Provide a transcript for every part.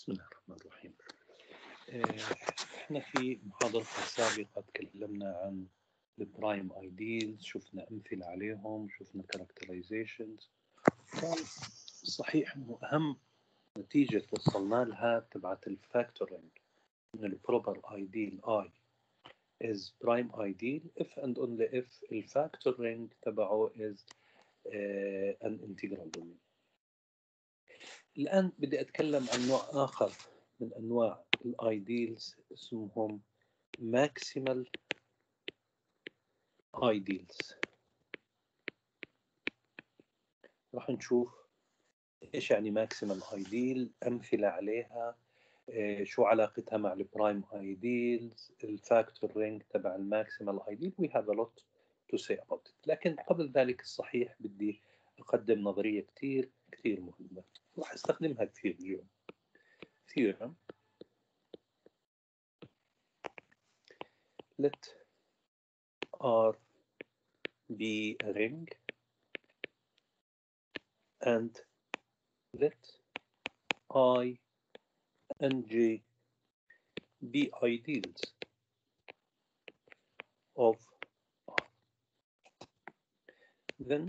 بسم الله الرحمن الرحيم. احنا في محاضرة سابقة تكلمنا عن البرايم ايديلز، شفنا امثلة عليهم، شفنا كاركترايزيشنز. كان صحيح انه اهم نتيجة توصلنا لها تبعت الفاكتورينج ان البروبر ايديل I is prime ideal if and only if الفاكتورينج تبعه is an integral domain. الآن بدي أتكلم عن نوع آخر من أنواع الايديلز اسمهم maximal ideals. راح نشوف إيش يعني maximal ideal، أمثلة عليها، شو علاقتها مع البرايم ايديلز، الفاكتور رينج تبع الماكسيمال ايديل. we have a lot to say about it. لكن قبل ذلك الصحيح بدي أقدم نظرية كتير مهمة راح أستخدمها كثير اليوم. theorem let R be a ring and let I and J be ideals of R. Then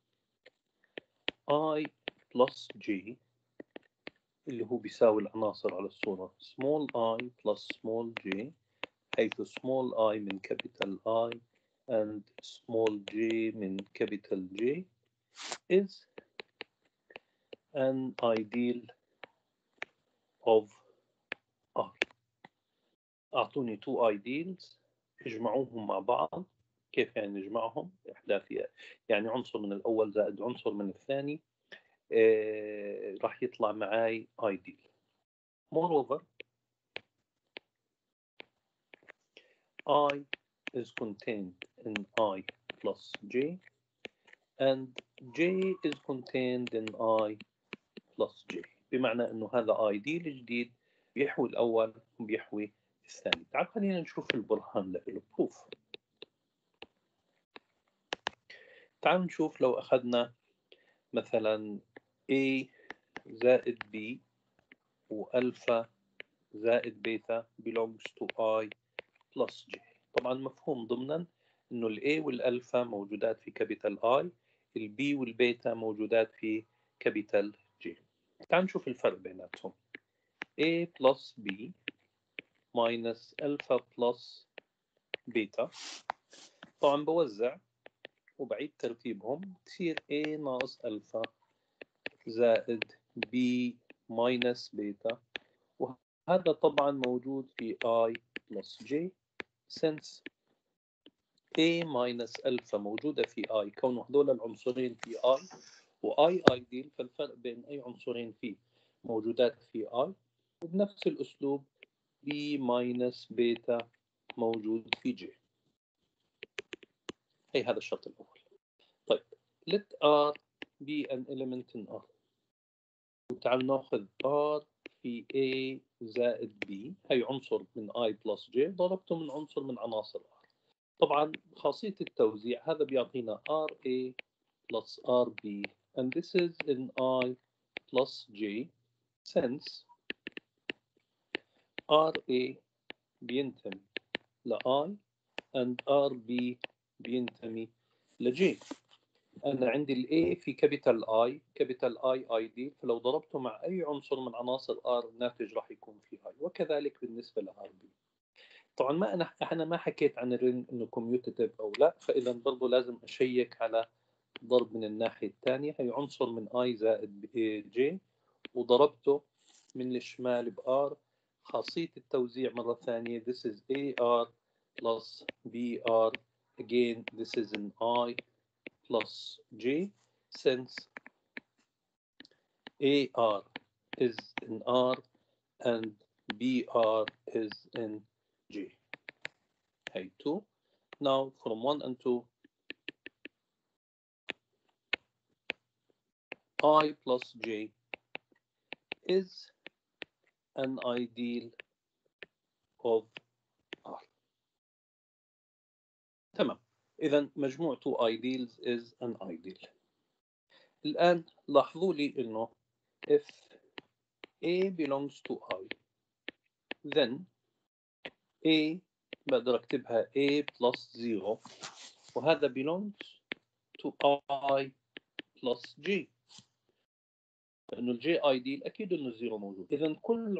I plus J اللي هو بيساوي العناصر على الصورة small I plus small J، حيث small I من capital I and small J من capital J is an ideal of R. أعطوني two ideals اجمعوهم مع بعض. كيف يعني نجمعهم؟ إحداث يعني عنصر من الأول زائد عنصر من الثاني، راح يطلع معاي ideal. Moreover I is contained in I plus J and J is contained in I plus J، بمعنى أنه هذا ideal جديد بيحوي الأول وبيحوي الثاني. تعال خلينا نشوف البرهان له proof. تعال نشوف لو أخذنا مثلا A زائد B وألفا زائد بيتا belongs to I plus J. طبعا مفهوم ضمنا إنه ال A والألفا موجودات في capital I، ال B والبيتا موجودات في capital J. تعال نشوف الفرق بيناتهم. A plus B minus ألفا plus بيتا. طبعا بوزع وبعيد ترتيبهم، تصير A ناقص ألفا زائد B minus بيتا، وهذا طبعا موجود في I plus J since A minus ألفا موجودة في I، كونه هذول العنصرين في I و I ideal، فالفرق بين أي عنصرين فيه موجودات في I، وبنفس الأسلوب B minus بيتا موجود في J. هي هذا الشرط الأول. طيب let R be an element in R، وتعال ناخذ R في A زائد B، هي عنصر من I plus J ضربته من عنصر من عناصر R. طبعا خاصية التوزيع هذا بيعطينا RA plus RB and this is in I plus J since RA بينتمي ل I and RB بينتمي ل J. أنا عندي ال A في capital I ideal، فلو ضربته مع أي عنصر من عناصر R الناتج راح يكون في I، وكذلك بالنسبة ل RB. طبعا ما أنا ما حكيت عن الرينج إنه commutative أو لا، فإذا برضو لازم أشيك على ضرب من الناحية الثانية. هي عنصر من I زائد J وضربته من الشمال ب R. خاصية التوزيع مرة ثانية this is AR plus BR again this is in I plus J since AR is in R and BR is in J. Hey, 2. Now from 1 and 2, I plus J is an ideal of R. تمام. إذا مجموع two ideals is an ideal. الآن لاحظوا لي إنه if A belongs to I. Then A بقدر أكتبها A plus 0 وهذا belongs to I plus J لأنه الجي ideal أكيد إنه الزيرو موجود. إذا كل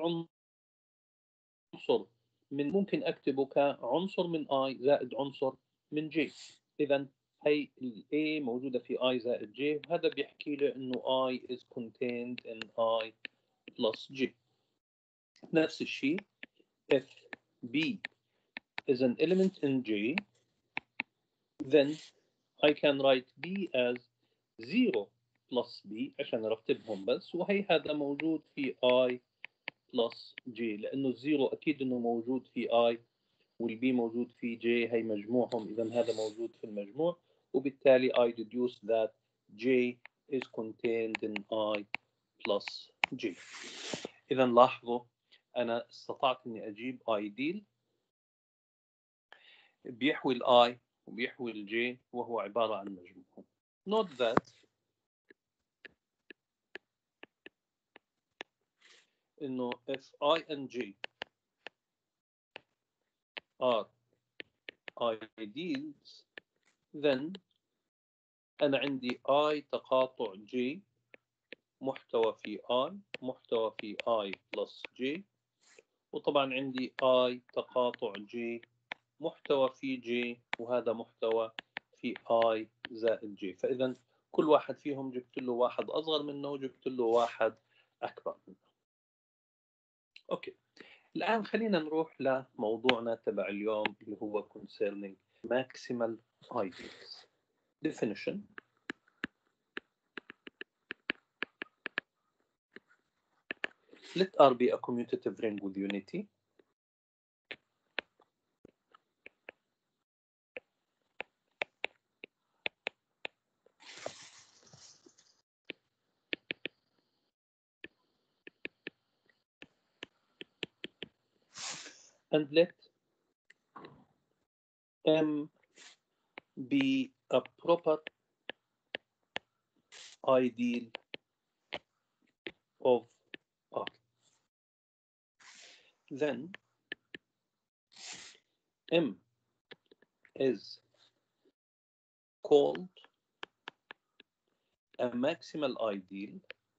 عنصر من ممكن أكتبه كعنصر من I زائد عنصر من J. إذا هي ال A موجودة في I زائد J وهذا بيحكي لي إنه I is contained in I plus J. نفس الشيء if B is an element in J then I can write B as 0 plus B عشان أرتبهم بس وهي هذا موجود في I plus J لأنه الزيرو أكيد إنه موجود في I والبي موجود في J هي مجموعهم إذا هذا موجود في المجموع وبالتالي I deduce that J is contained in I plus J. إذا لاحظوا أنا استطعت إني أجيب ideal بيحوي ال I وبيحوي ال J وهو عبارة عن مجموعهم. Note that إنه if I and J are ideals then أنا عندي I تقاطع J محتوى في I محتوى في I plus J وطبعا عندي I تقاطع J محتوى في J وهذا محتوى في I زائد J. فإذا كل واحد فيهم جبت له واحد أصغر منه وجبت له واحد أكبر منه. أوكي الآن خلينا نروح لموضوعنا تبع اليوم اللي هو concerning maximal ideals. Definition. Let R be a commutative ring with unity. And let M be a proper ideal of R. Then M is called a maximal ideal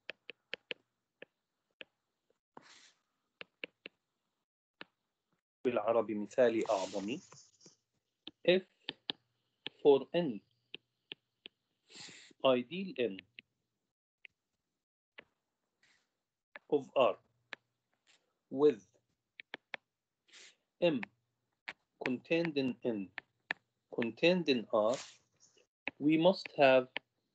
بالعربي مثالي أعظمي if for any ideal n of R with M contained in N contained in R we must have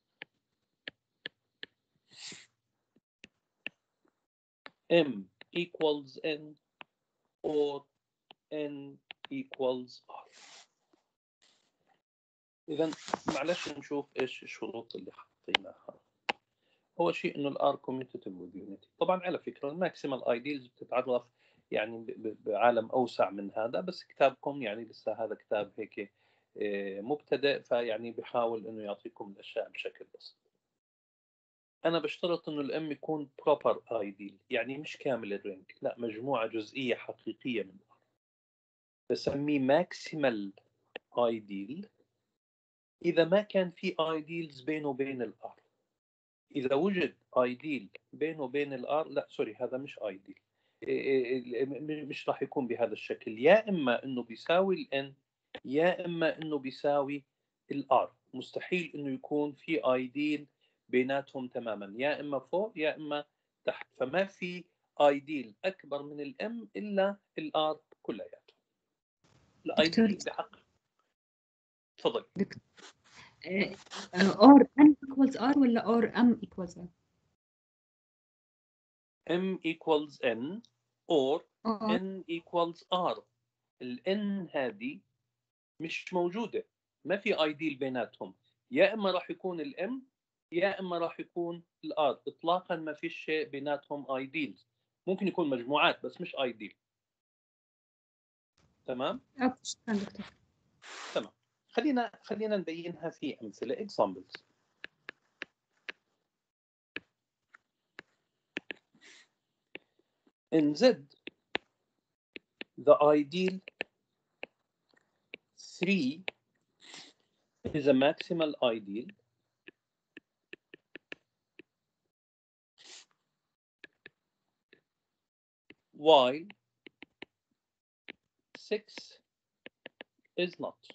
M equals N or N equals R. إذا معلش نشوف إيش الشروط اللي حطيناها. أول شيء إنه الآر commutative with unity. طبعا على فكرة الماكسيمال ايديلز بتتعرف يعني بعالم أوسع من هذا بس كتابكم يعني لسه هذا كتاب هيك مبتدئ فيعني بحاول إنه يعطيكم الأشياء بشكل بسيط. أنا بشترط إنه الام يكون proper ideal يعني مش كامل الرينج لا مجموعة جزئية حقيقية من الآر. بسميه ماكسيمال ايديل إذا ما كان في ideals بينه وبين الآر. إذا وجد ideal بينه وبين الآر لا سوري هذا مش ideal مش راح يكون بهذا الشكل يا إما إنه بيساوي الN يا إما إنه بيساوي الآر. مستحيل إنه يكون في ideal بيناتهم تماما يا إما فوق يا إما تحت. فما في ideal أكبر من الM إلا الآر كلياته. دكتور ideal بحق. تفضل. or n equals r ولا or m equals r؟ M equals N or or N equals R. ال N هذه مش موجودة ما في ideal بيناتهم يا إما راح يكون ال M يا إما راح يكون ال R. إطلاقا ما في شيء بيناتهم ideals. ممكن يكون مجموعات بس مش ideal. تمام؟ شكرا دكتور. تمام. خلينا نبينها في أمثلة examples. in Z the ideal 3 is a maximal ideal while 6 is not.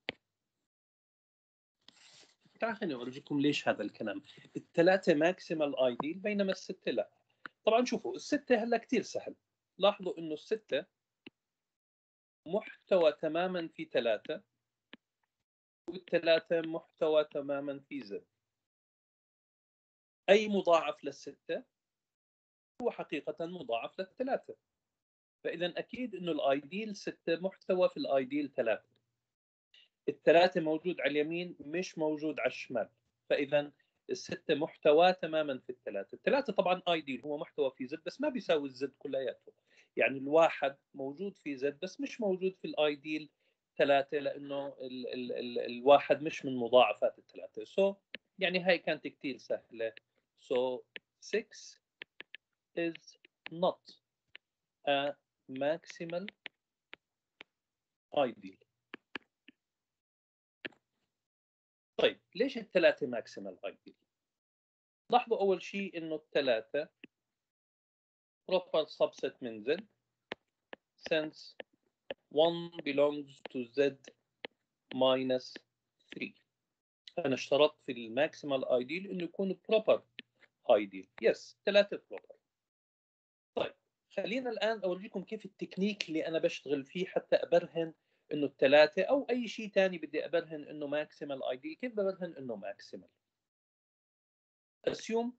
خليني أورجيكم ليش هذا الكلام. الثلاثة ماكسيمال ايديل بينما الستة لا. طبعا شوفوا الستة هلا كتير سهل. لاحظوا إنه الستة محتوى تماما في 3 والثلاثة محتوى تماما في Z. أي مضاعف للستة هو حقيقة مضاعف للثلاثة. فإذا أكيد إنه الآيديل 6 محتوى في الآيديل 3. الثلاثة موجود على اليمين مش موجود على الشمال. فإذا الستة محتوى تماما في الثلاثة طبعا آيديل هو محتوى في Z بس ما بيساوي الزد كلياته. يعني الواحد موجود في Z بس مش موجود في الآيديل 3 لأنه الواحد مش من مضاعفات الثلاثة. يعني هاي كانت كتير سهلة. 6 is not a maximal ideal. طيب ليش الثلاثة maximal ideal؟ لاحظوا أول شيء إنه الثلاثة proper subset من Z since 1 belongs to Z minus 3. أنا اشترطت في الماكسيمال ideal إنه يكون proper ideal. yes ثلاثة proper. طيب خلينا الآن أوريكم كيف التكنيك اللي أنا بشتغل فيه حتى أبرهن إنه الثلاثة أو أي شيء ثاني بدي أبرهن إنه ماكسيمال ideal. كيف ببرهن إنه ماكسيمال؟ assume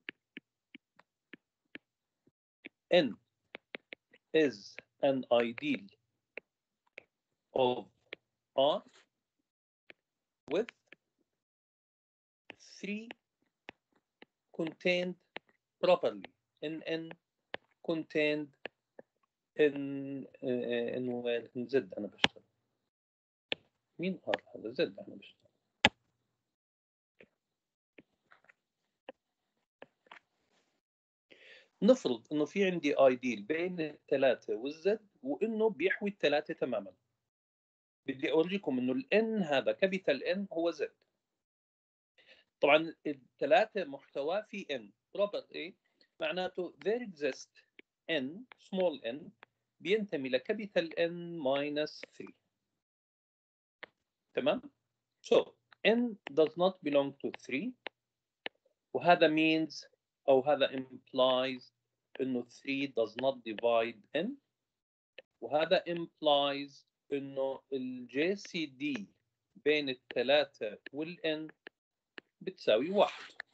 N is an ideal of R with 3 contained properly in N contained in Z. أنا بشتغل مين R هذا Z أنا بشتغل. نفرض إنه في عندي ideal بين الثلاثة والزد وإنه بيحوي الثلاثة تماما. بدي أوريكم إنه الN هذا كابيتال N هو Z. طبعا الثلاثة محتوى في N property معناته there exists N small n بينتمي لكابيتال N minus 3. تمام؟ so N does not belong to 3 وهذا means أو هذا implies إنه 3 does not divide N وهذا implies إنه الجي سي دي بين الثلاثة والN بتساوي 1.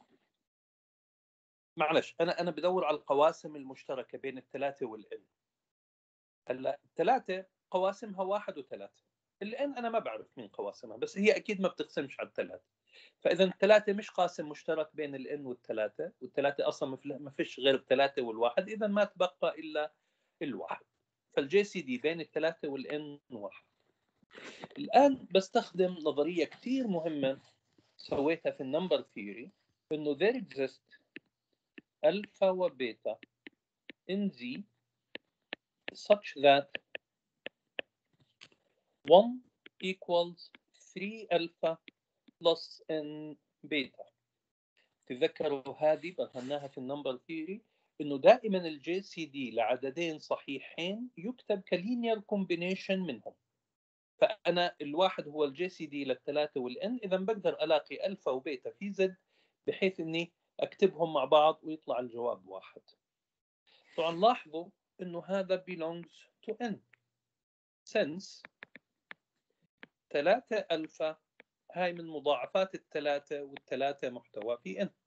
معلش أنا بدور على القواسم المشتركة بين الثلاثة والN. هلا الثلاثة قواسمها 1 و3. الN أنا ما بعرف مين قواسمها بس هي أكيد ما بتقسمش على الثلاثة. فإذا الثلاثة مش قاسم مشترك بين الN والثلاثة والثلاثة أصلا ما فيش غير الثلاثة والواحد. إذا ما تبقى إلا الواحد. فالجي سي دي بين الثلاثة والN 1. الآن بستخدم نظرية كتير مهمة سويتها في النمبر ثيوري إنه there exist ألفا وبيتا in Z such that 1 equals 3 ألفا plus n بيتا. تذكروا هذه برهناها في النمبر ثيوري إنه دائما الجي سي دي لعددين صحيحين يكتب كلينير كومبينيشن منهم. فأنا الواحد هو الجي سي دي للثلاثة والN. إذا بقدر ألاقي ألفا وبيتا في زد بحيث إني أكتبهم مع بعض ويطلع الجواب 1. طبعا لاحظوا إنه هذا belongs to N since 3 ألفا هاي من مضاعفات الثلاثة والثلاثة محتوى في N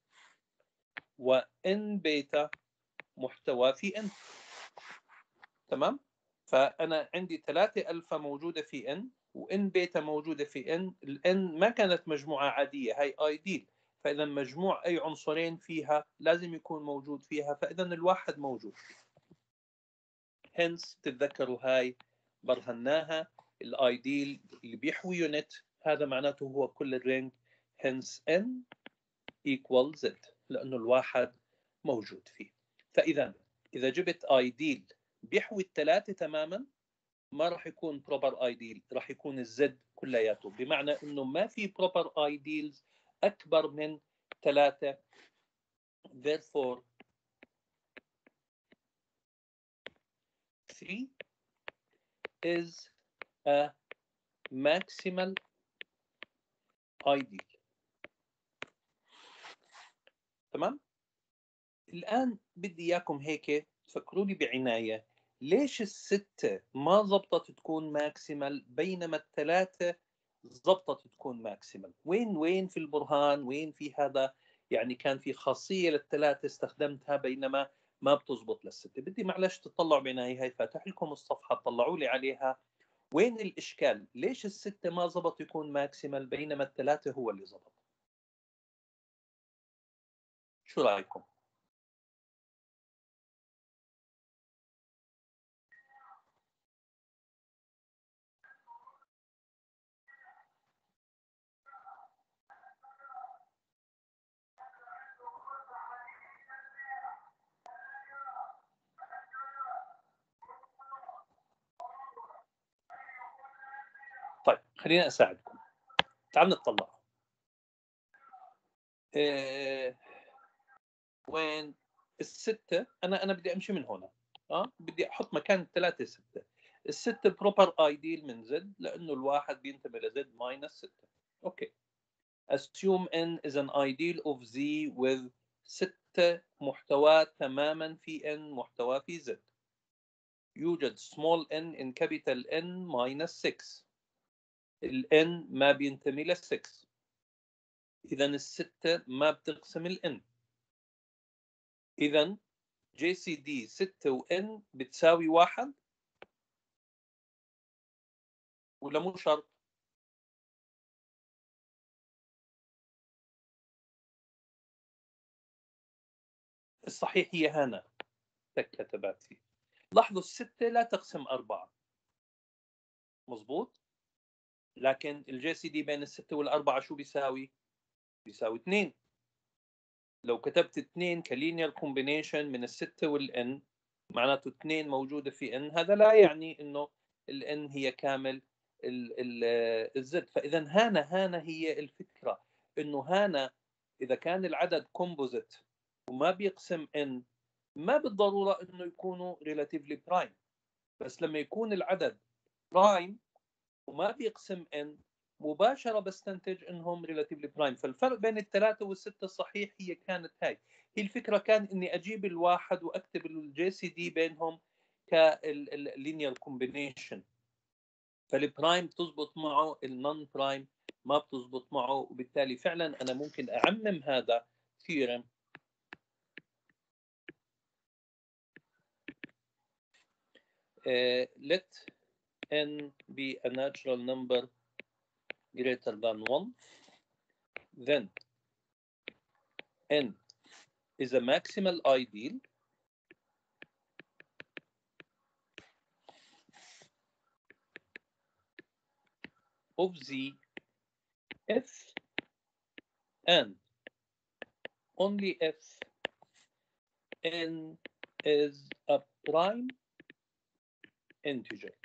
وN بيتا محتوى في N. تمام؟ فأنا عندي 3 ألفا موجودة في N وN بيتا موجودة في N. الN ما كانت مجموعة عادية هاي ideal. فإذا مجموع أي عنصرين فيها لازم يكون موجود فيها. فإذا الواحد موجود. hence تتذكروا هاي برهناها الايديل اللي بيحوي يونت هذا معناته هو كل الرينج. hence N equals Z لأنه الواحد موجود فيه. فإذا إذا جبت ايديل بيحوي الثلاثه تماما ما راح يكون بروبر ايديل، راح يكون الزد كلياته، بمعنى انه ما في بروبر ايديلز اكبر من 3. therefore 3 is a maximal ideal. تمام؟ الآن بدي إياكم هيك تفكروا لي بعناية، ليش الستة ما زبطت تكون ماكسيمال بينما الثلاثة زبطت تكون ماكسيمال؟ وين في البرهان؟ وين في هذا؟ يعني كان في خاصية للثلاثة استخدمتها بينما ما بتزبط للستة. بدي معلش تطلعوا بعناية، هاي فاتح لكم الصفحة طلعوا لي عليها. وين الإشكال؟ ليش الستة ما زبط يكون ماكسيمال بينما الثلاثة هو اللي زبط؟ شو رأيكم؟ طيب خلينا أساعدكم، تعالوا نطلع. وين الستة؟ أنا بدي أمشي من هنا. بدي أحط مكان الثلاثة ستة. الستة بروبر ايديل من زد لأنه الواحد بينتمي لزد ماينس 6. أوكي. assume n is an ideal of z with 6 محتوى تماما في n محتوى في z. يوجد small n in capital N minus 6. ال n ما بينتمي ل 6. إذا الستة ما بتقسم ال n. إذا جي سي دي 6 و n بتساوي 1 ولا مو شرط؟ الصحيح هي هنا كتبت فيه. لاحظوا الستة لا تقسم 4. مظبوط؟ لكن الجي سي دي بين الستة والأربعة شو بيساوي؟ بيساوي 2. لو كتبت 2 كلينير كومبينيشن من الستة والN معناته 2 موجودة في N، هذا لا يعني إنه الN هي كامل الزد. فإذا هنا هي الفكرة، إنه هنا إذا كان العدد كومبوزيت وما بيقسم N ما بالضرورة إنه يكونوا relatively prime، بس لما يكون العدد برايم وما بيقسم n مباشرة بستنتج انهم relatively prime. فالفرق بين الثلاثة والستة الصحيح هي كانت هاي هي الفكرة، كان اني اجيب الواحد واكتب الجي سي دي بينهم كاللينير كومبينيشن، فالبرايم تزبط معه النون برايم ما بتزبط معه، وبالتالي فعلا انا ممكن اعمم هذا theorem let n be a natural number greater than 1, then n is a maximal ideal of Z if and only if n is a prime integer.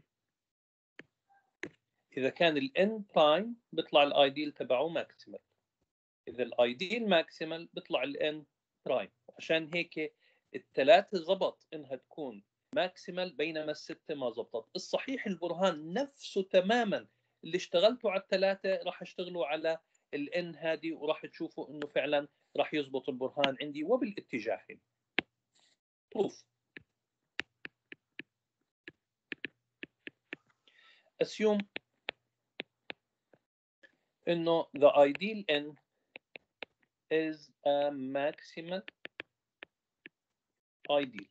إذا كان ال n prime بيطلع الايديل تبعه ماكسيمال، إذا الايديل ماكسيمال بيطلع ال n prime. عشان هيك الثلاثة زبط إنها تكون ماكسيمال بينما الستة ما زبطت. الصحيح البرهان نفسه تماما اللي اشتغلتوا على الثلاثة راح اشتغلوا على ال n هذه، وراح تشوفوا إنه فعلا راح يزبط البرهان عندي وبالاتجاهين. proof. assume إنه the ideal n is a maximal ideal.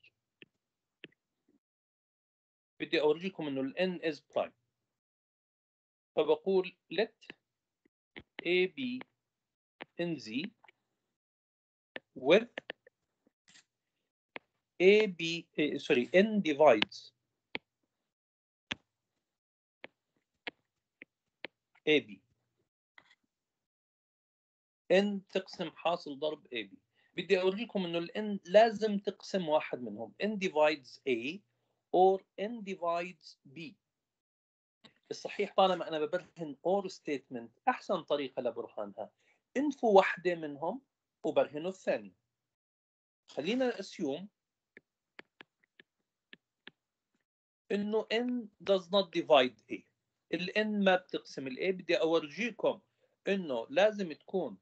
بدي أورجيكم إنه ال n is prime، فبقول let a be in Z with a b sorry n divides a b. n تقسم حاصل ضرب a b. بدي أورجيكم إنه ال n لازم تقسم واحد منهم. n divides a or n divides b. الصحيح طالما أنا ببرهن or statement أحسن طريقة لبرهانها انفوا واحدة منهم وبرهنوا الثانية. خلينا assume إنه n does not divide a. ال n ما بتقسم ال a. بدي أورجيكم إنه لازم تكون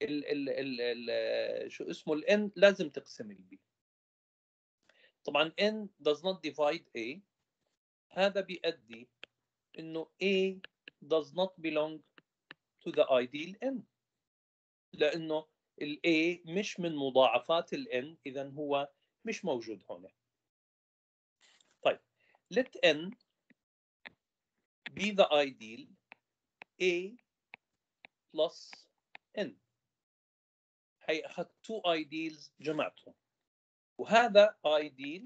شو اسمه ال n لازم تقسم ال b. طبعا n does not divide a. هذا بيؤدي إنه a does not belong to the ideal n، لأنه ال a مش من مضاعفات ال n، إذا هو مش موجود هنا. طيب let n be the ideal a plus n. هي أخذت two ideals جمعتهم، وهذا ideal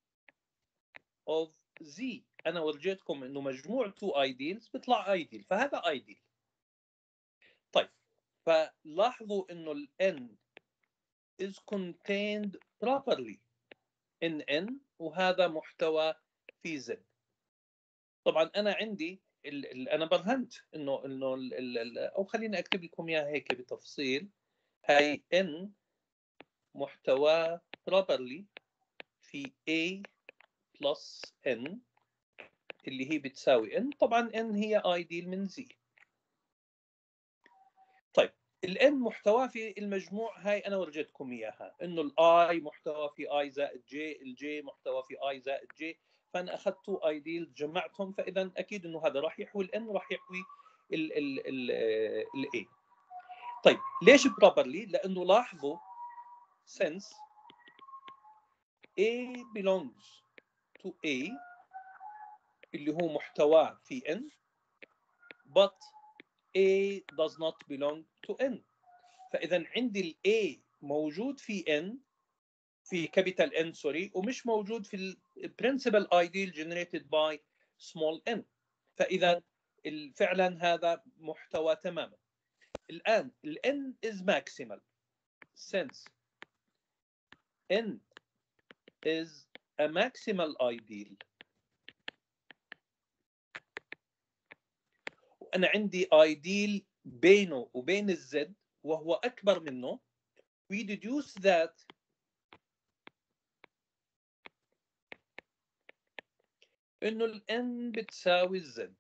of z. أنا ورجيتكم إنه مجموع two ideals بيطلع ideal، فهذا ideal. طيب فلاحظوا إنه ال n is contained properly in n، وهذا محتوى في z. طبعا أنا عندي أنا برهنت إنه أو خليني أكتب لكم إياها هيك بتفصيل. هاي n محتوى properly في a plus n اللي هي بتساوي n. طبعا n هي ideal من z. طيب ال n محتوى في المجموع، هاي أنا ورجيتكم إياها إنه ال I محتوى في I زائد J، ال J محتوى في I زائد J. فأنا أخذت two ideals جمعتهم، فإذا أكيد إنه هذا راح يحوي ال n راح يحوي ال A. طيب ليش properly؟ لأنه لاحظوا since A belongs to A اللي هو محتواه في n but A does not belong to n. فإذا عندي ال A موجود في n في capital N سوري، ومش موجود في ال principal ideal generated by small n. فإذا فعلا هذا محتوى تماما. الآن ال n is maximal since n is a maximal ideal. وأنا عندي ideal بينه وبين الزد وهو أكبر منه. we deduce that إنه ال n بتساوي الزد،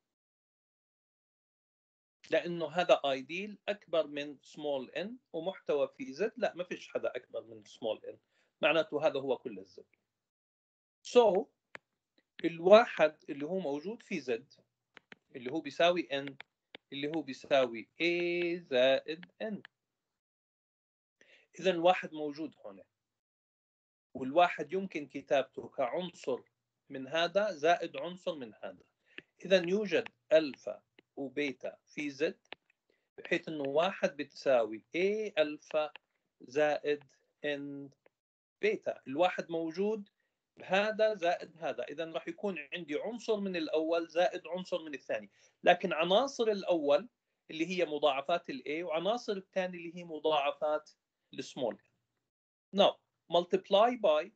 لأنه هذا ideal أكبر من small n ومحتوى في z. لا، ما فيش حدا أكبر من small n، معناته هذا هو كل الزد. so الواحد اللي هو موجود في z اللي هو بيساوي n اللي هو بيساوي a زائد n. إذا الواحد موجود هنا، والواحد يمكن كتابته كعنصر من هذا زائد عنصر من هذا. إذا يوجد ألفا وبيتا في زد، بحيث إنه واحد بتساوي A ألفا زائد N بيتا. الواحد موجود بهذا زائد هذا، إذا راح يكون عندي عنصر من الأول زائد عنصر من الثاني، لكن عناصر الأول اللي هي مضاعفات ال A وعناصر الثاني اللي هي مضاعفات السمول. Now multiply by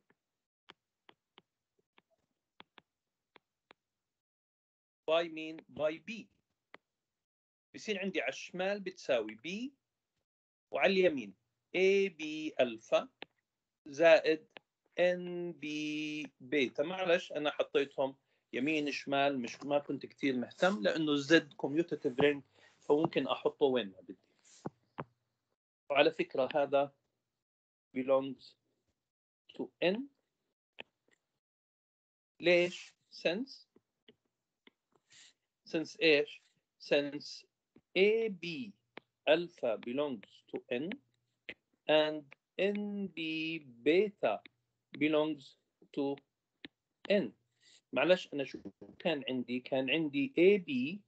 مين؟ by B. بصير عندي على الشمال بتساوي B وعلى اليمين AB ألفا زائد NB بيتا. معلش أنا حطيتهم يمين شمال، مش ما كنت كتير مهتم لأنه الزد commutative ring فممكن أحطه وين ما بدي. وعلى فكرة هذا belongs to N. ليش؟ since إيش؟ since AB alpha belongs to N and NB beta belongs to N. معلش أنا شو كان عندي؟ كان عندي AB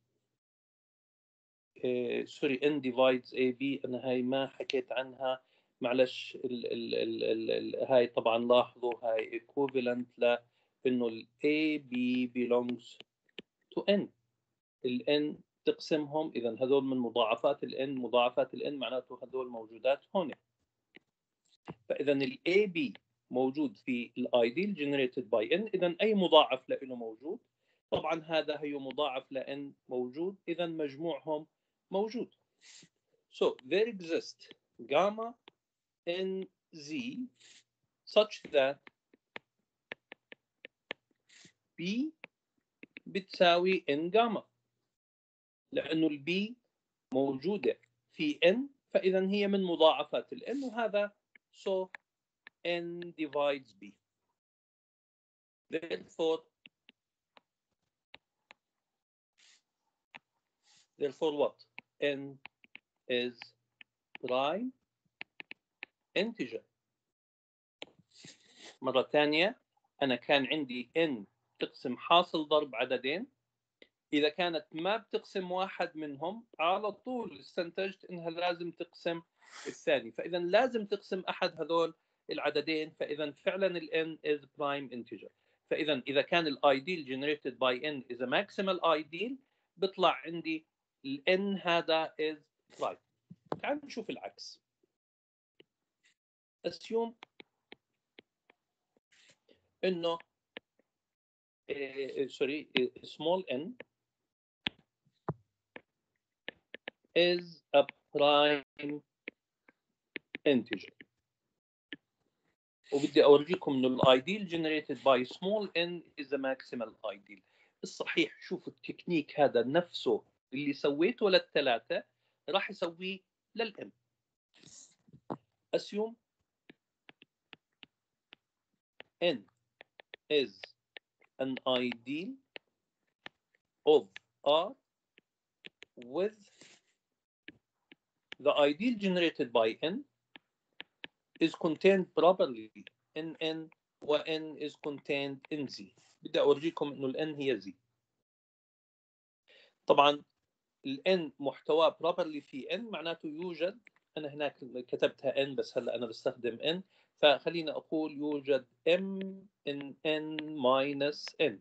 سوري N divides AB. أنا هاي ما حكيت عنها، معلش. هاي طبعا لاحظوا هاي equivalent لأنه ال AB belongs to N. ال N تقسمهم، إذا هذول من مضاعفات ال N. مضاعفات ال N معناته هذول موجودات هون. فإذا ال AB موجود في الايديل generated by n، اذا اي مضاعف له موجود. طبعا هذا هي مضاعف ل n موجود، اذا مجموعهم موجود. So there exists gamma in Z such that B بتساوي n جاما، لأنه البي موجودة في n، فإذا هي من مضاعفات ال n، وهذا so n divides B. Therefore what? n is prime integer. مرة ثانية، أنا كان عندي n تقسم حاصل ضرب عددين، إذا كانت ما بتقسم واحد منهم على طول استنتجت إنها لازم تقسم الثاني، فإذا لازم تقسم أحد هذول العددين، فإذا فعلا ال n is prime integer. فإذا إذا كان ال ideal generated by n is a maximal ideal، بيطلع عندي ال n هذا is prime. تعال نشوف العكس. assume إنه small n is a prime integer، وبدي أورجيكم إنه الأيديل generated by small n is a maximal ideal. الصحيح شوفوا التكنيك هذا نفسه اللي سويته للثلاثة راح يسويه للm. assume n is an ideal of R with the ideal generated by n is contained properly in n و n is contained in z. بدي أورجيكم إنه ال n هي z. طبعا ال n محتواه properly في n معناته يوجد، أنا هناك كتبتها n بس هلا أنا بستخدم n، فخلينا أقول يوجد m in n minus n.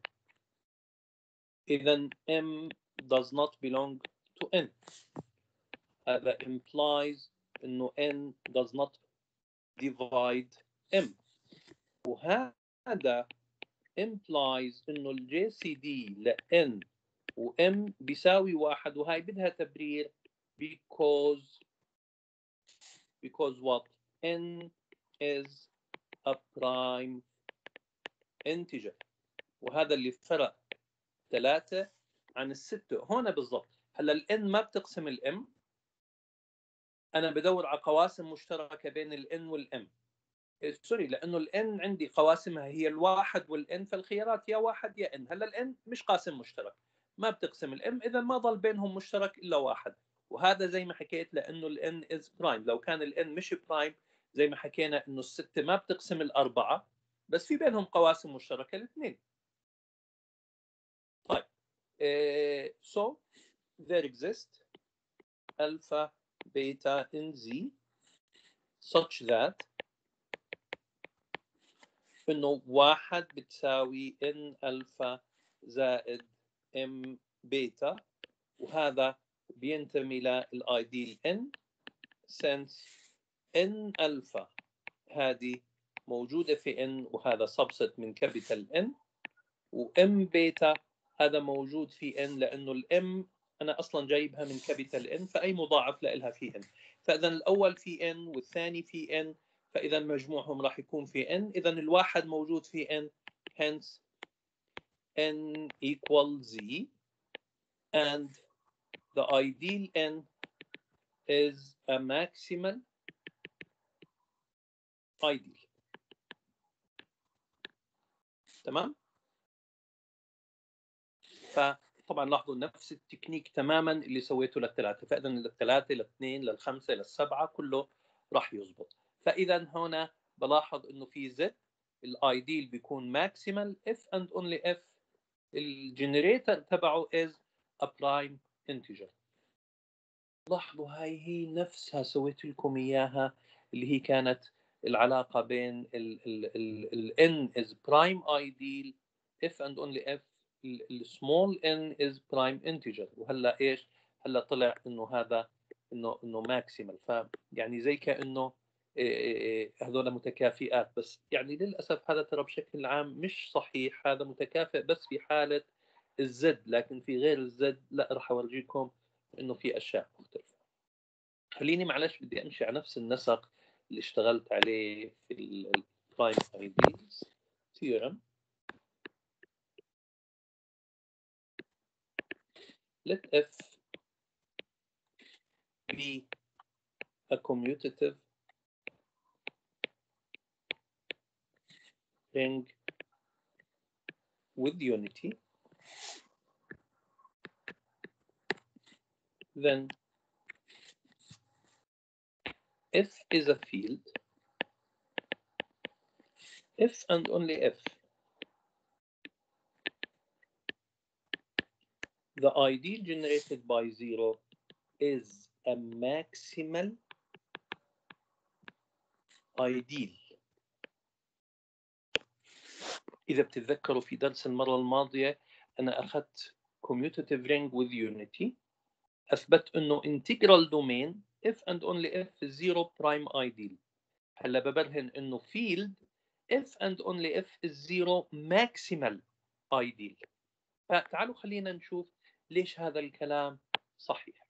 إذا m does not belong to n. هذا implies إنه n does not divide m، وهذا implies إنه ال JCD ل n و m بيساوي واحد، وهاي بدها تبرير because what? n is a prime integer، وهذا اللي فرق 3 عن الستة هون بالضبط. هلا ال n ما بتقسم ال m، أنا بدور على قواسم مشتركة بين ال n وال m. سوري، لأنه ال n عندي قواسمها هي الواحد وال n، فالخيارات يا واحد يا n. هلا ال n مش قاسم مشترك، ما بتقسم ال m، إذا ما ضل بينهم مشترك إلا واحد، وهذا زي ما حكيت لأنه ال n is prime. لو كان ال n مش prime زي ما حكينا إنه الستة ما بتقسم الأربعة، بس في بينهم قواسم مشتركة الاثنين. طيب so there exists alpha beta in z such that إنه واحد بتساوي n ألفا زائد m بيتا، وهذا بينتمي للأيديل n since n ألفا هذه موجودة في n، وهذا subset من capital N، و m بيتا هذا موجود في n لأنه ال m أنا أصلا جايبها من capital N، فأي مضاعف لها في n، فإذا الأول في n والثاني في n، فإذا مجموعهم راح يكون في n، إذا الواحد موجود في n، hence n equals z and the ideal n is a maximal ideal. تمام؟ فطبعا لاحظوا نفس التكنيك تماما اللي سويته للثلاثة، فإذا للثلاثة للاثنين للخمسة للسبعة كله راح يزبط. فإذا هنا بلاحظ إنه في z الايديل بيكون ماكسيمال if and only if الجنريتر تبعه is a prime integer. لاحظوا هاي هي نفسها سويت لكم إياها اللي هي كانت العلاقة بين ال n is prime ideal if and only if ال small n is prime integer، وهلا ايش؟ هلا طلع انه هذا انه ماكسيمال، فيعني زي كانه هذول متكافئات، بس يعني للأسف هذا ترى بشكل عام مش صحيح. هذا متكافئ بس في حالة الزد، لكن في غير الزد لا، راح أورجيكم إنه في أشياء مختلفة. خليني معلش بدي أمشي على نفس النسق اللي اشتغلت عليه في البرايم ايديز theorem. Let F be a commutative ring with unity, then F is a field if and only if the ideal generated by zero is a maximal ideal. إذا بتتذكروا في درس المرة الماضية أنا أخذت commutative ring with unity، أثبت إنه integral domain if and only if zero prime ideal. هلا ببرهن إنه field if and only if zero maximal ideal. فتعالوا خلينا نشوف ليش هذا الكلام صحيح.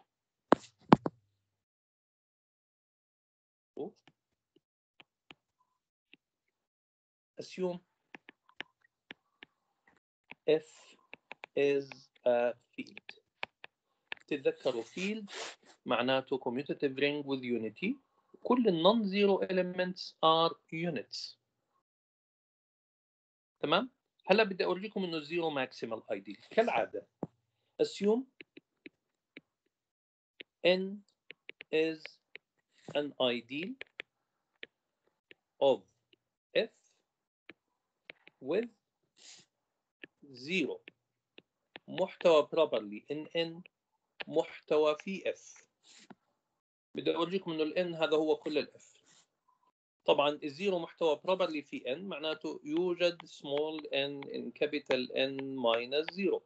Assume F is a field. تتذكروا field معناته commutative ring with unity. كل non-zero elements are units. تمام؟ هلا بدي أوريكم إنه zero maximal ideal كالعادة. Assume N is an ideal of F with zero محتوى properly in N محتوى في F. بدي أوريكم إنه ال N هذا هو كل ال F. طبعا الزيرو محتوى properly في N معناته يوجد small n in capital N minus 0.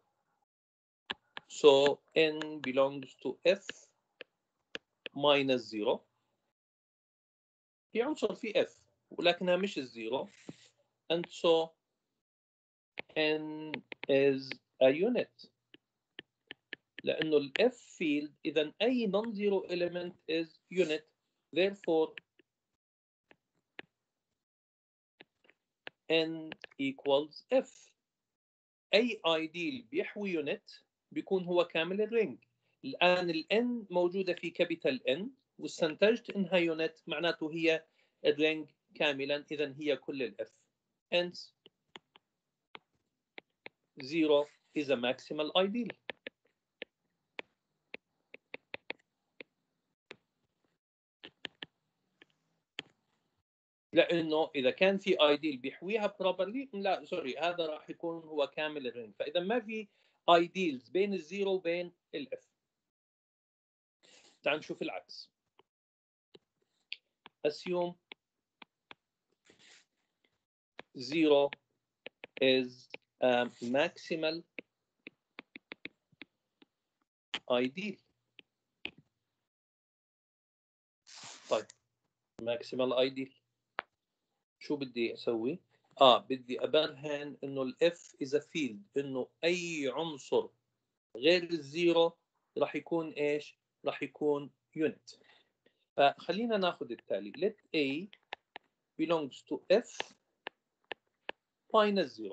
So N belongs to F minus 0. هي عنصر في F ولكنها مش الزيرو. And so N is a unit. لأنه ال F field إذا أي non-zero element is unit. Therefore N equals F. أي ideal بيحوي يونت بيكون هو كامل الرينج. الآن ال N موجودة في كابيتال N واستنتجت إنها يونت معناته هي الرينج كاملا، إذا هي كل ال F. Hence 0 is a maximal ideal. لأنه إذا كان في ideal بيحويها properly، لا سوري، هذا راح يكون هو كامل الرينج. فإذا ما في ideals بين الزيرو وبين ال F. تعال نشوف العكس. Assume 0 is a maximal ideal. طيب maximal ideal شو بدي أسوي؟ بدي أبرهن إنه ال F is a field، إنه أي عنصر غير الزيرو راح يكون إيش؟ راح يكون unit. فخلينا ناخذ التالي. Let A belongs to F minus 0.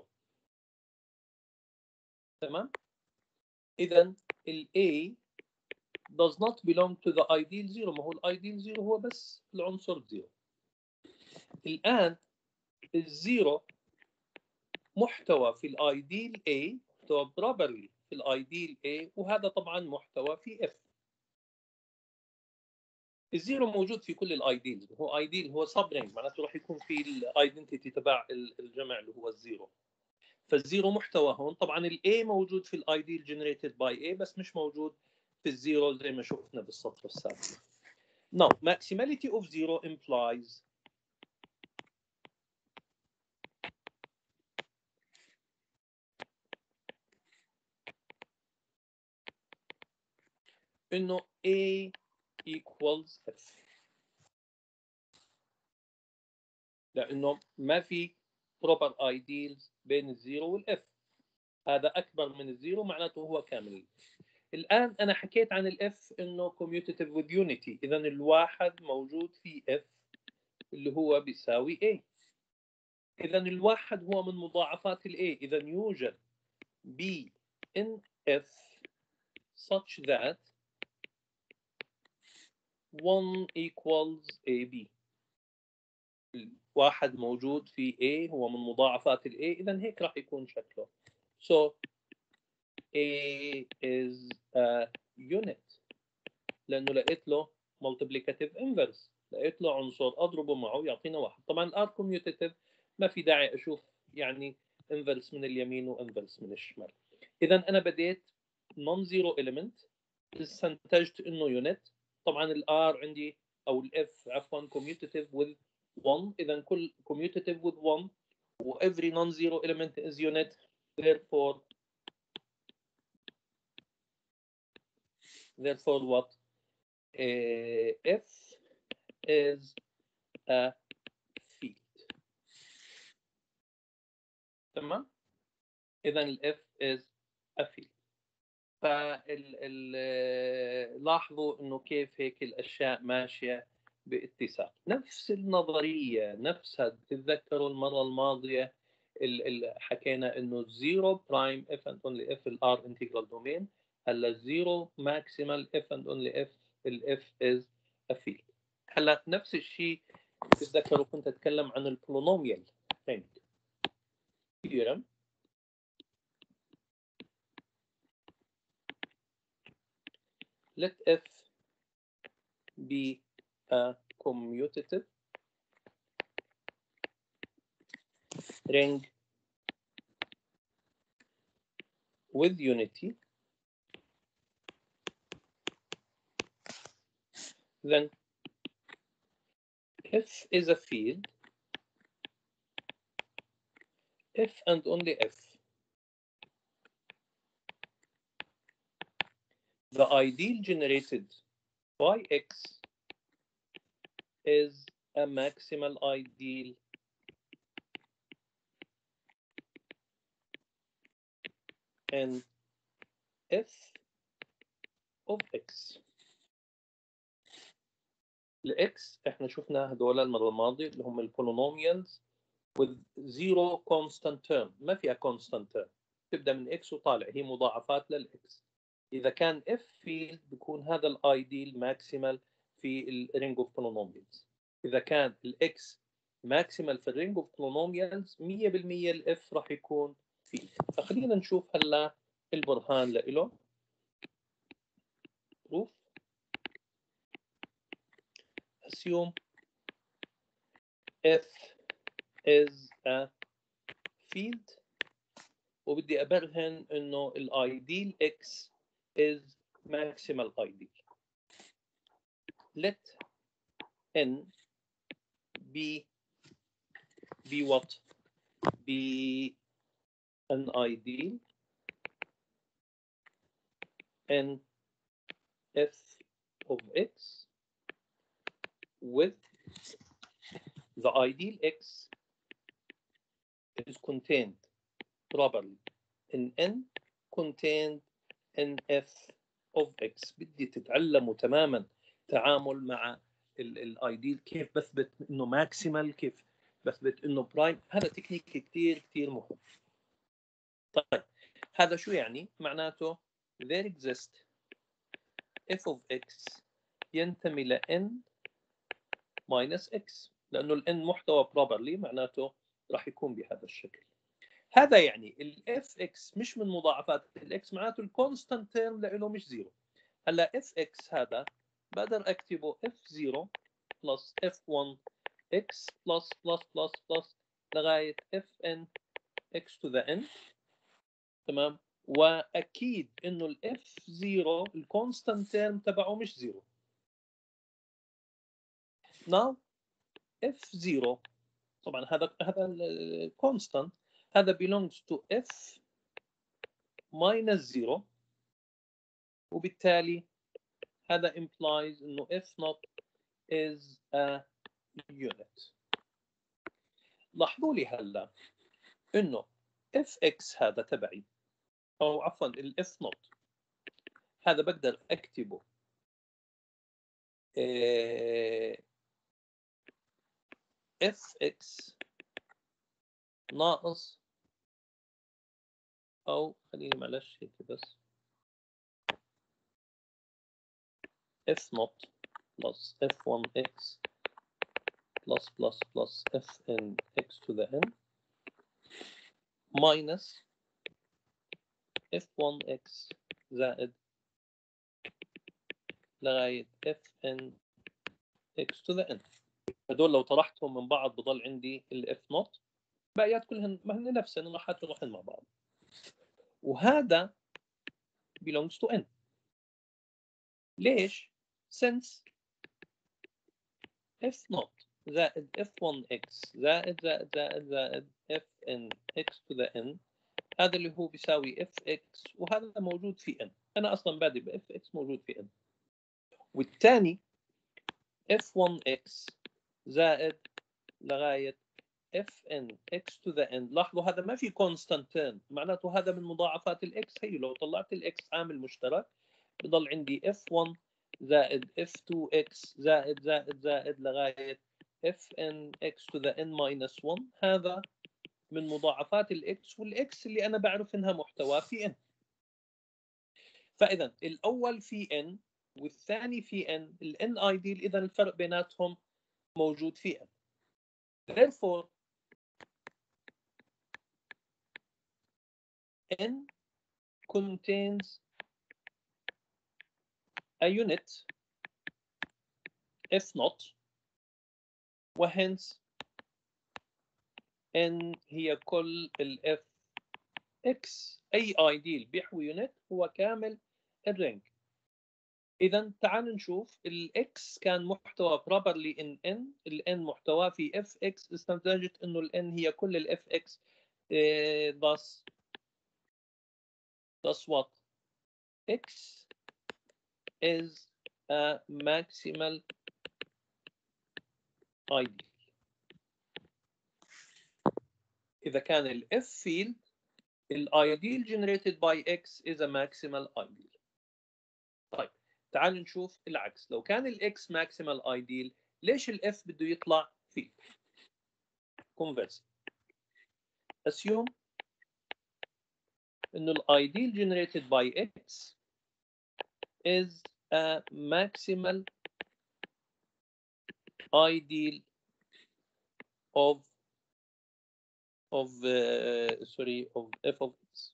تمام؟ إذا ال A does not belong to the ideal 0. ما هو ideal 0 هو بس العنصر 0. الآن الزيرو محتوى في ideal A، محتوى properly في ideal A، وهذا طبعا محتوى في F. الزيرو موجود في كل الايديلز. هو ايديل هو سب رينج، معناته راح يكون في الايدنتيتي تبع الجمع اللي هو الزيرو. فالزيرو محتوى هون. طبعا الاي موجود في الايديل جنريتد باي اي بس مش موجود في الزيرو زي ما شفنا بالسطر السابق. Now maximality of zero implies انه A equals F. لانه ما في proper ideals بين الزيرو والاف. هذا اكبر من الزيرو معناته هو كامل. الان انا حكيت عن الاف انه commutative with unity، اذا الواحد موجود في اف اللي هو بيساوي a. اذا الواحد هو من مضاعفات الاي، اذا يوجد b in f such that 1 equals ab. الواحد موجود في a هو من مضاعفات الاي، اذا هيك راح يكون شكله. So a is a unit لانه لقيت له multiplicative inverse، لقيت له عنصر اضربه معه يعطينا واحد. طبعا الار commutative ما في داعي اشوف يعني inverse من اليمين وانفرس من الشمال. اذا انا بديت non zero element، استنتجت انه يونت. طبعا الار عندي او الاف عفوا commutative with 1، اذا كل commutative with 1 و every non zero element is unit. therefore what f is a field. تمام. اذا الاف is a field. لاحظوا انه كيف هيك الاشياء ماشيه باتساق. نفس النظريه نفسها بتتذكروا المره الماضيه حكينا انه الزيرو برايم اف اند اونلي اف الار انتجرال دومين، هلا الزيرو ماكسيمال اف اند اونلي اف الاف از ا فيلد. هلا نفس الشيء بتتذكروا كنت اتكلم عن البولينوميال ثيورم. let f be a commutative ring with unity, then f is a field if and only if the ideal generated by x is a maximal ideal in f of x. الاكس احنا شفنا هذول المره الماضيه اللي هم البولينوميالز with zero constant term، ما فيها constant term، تبدا من اكس وطالع، هي مضاعفات للاكس. اذا كان اف فيلد بيكون هذا الايديال ماكسيمال في الرينج اوف بولينوميالز. اذا كان الاكس ماكسيمال في الرينج اوف بولينوميالز 100% الاف راح يكون فيلد. فخلينا نشوف هلا البرهان له. proof assume f is a field وبدي أبرهن إنه الأيديال x is maximal ideal. Let n be what? Be an ideal in f of x with the ideal x is contained properly in n contained in f of x. بدي تتعلموا تماما تعامل مع الايديال، كيف بثبت انه ماكسيمال، كيف بثبت انه برايم. هذا تكنيك كثير كثير مهم. طيب هذا شو يعني؟ معناته there exists f of x ينتمي ل n minus x، لانه ال n محتوى properly معناته راح يكون بهذا الشكل. هذا يعني ال fx مش من مضاعفات الاكس، معناته الكونستانت تيرم له مش زيرو. هلا fx هذا بقدر اكتبه f0 plus f1 x plus plus plus plus لغايه fn x to the n. تمام. واكيد انه ال f0 الكونستانت تيرم تبعه مش زيرو. now f0 طبعا هذا الكونستانت، هذا belongs to f minus 0، وبالتالي هذا implies انه f not is a unit. لاحظوا لي هلا انه اف اكس هذا تبعي، او عفوا الاف نوت هذا بقدر اكتبه اف اكس ناقص، او خليني معلش هيك بس اف نوت plus f1x plus fn x to the n minus f1x زائد لغاية fn x to the n. هدول لو طرحتهم من بعض بضل عندي ال f نوت، باقيات كلهن ما هن نفسهن راح يروحن مع بعض، وهذا belongs to n. ليش؟ since f نوت زائد f1x زائد fn x to the n هذا اللي هو بيساوي fx، وهذا موجود في n، أنا أصلا بادئ ب fx موجود في n، والثاني f1x زائد لغاية fn x to the n. لاحظوا هذا ما في كونستانتين، معناته هذا من مضاعفات الاكس. هي لو طلعت الاكس عامل مشترك بضل عندي f1 زائد f2x زائد لغاية fn x to the n minus 1. هذا من مضاعفات الاكس، والاكس اللي انا بعرف انها محتوى في n. فاذا الاول في n والثاني في n، ال n ideal، اذا الفرق بيناتهم موجود في n. therefore n contains a unit f not، وهنس n هي كل ال f x. اي ideal بيحوي يونت هو كامل الرينج. اذا تعال نشوف ال x كان محتوى properly in n، ال n محتوى في f x، استنتجت انه ال n هي كل ال f x. thus what x is a maximal ideal. إذا كان ال F field ال ideal generated by X is a maximal ideal. طيب تعال نشوف العكس، لو كان ال X maximal ideal ليش ال F بده يطلع field؟ converse. assume إنه ال ideal generated by X is a maximal ideal of f of x.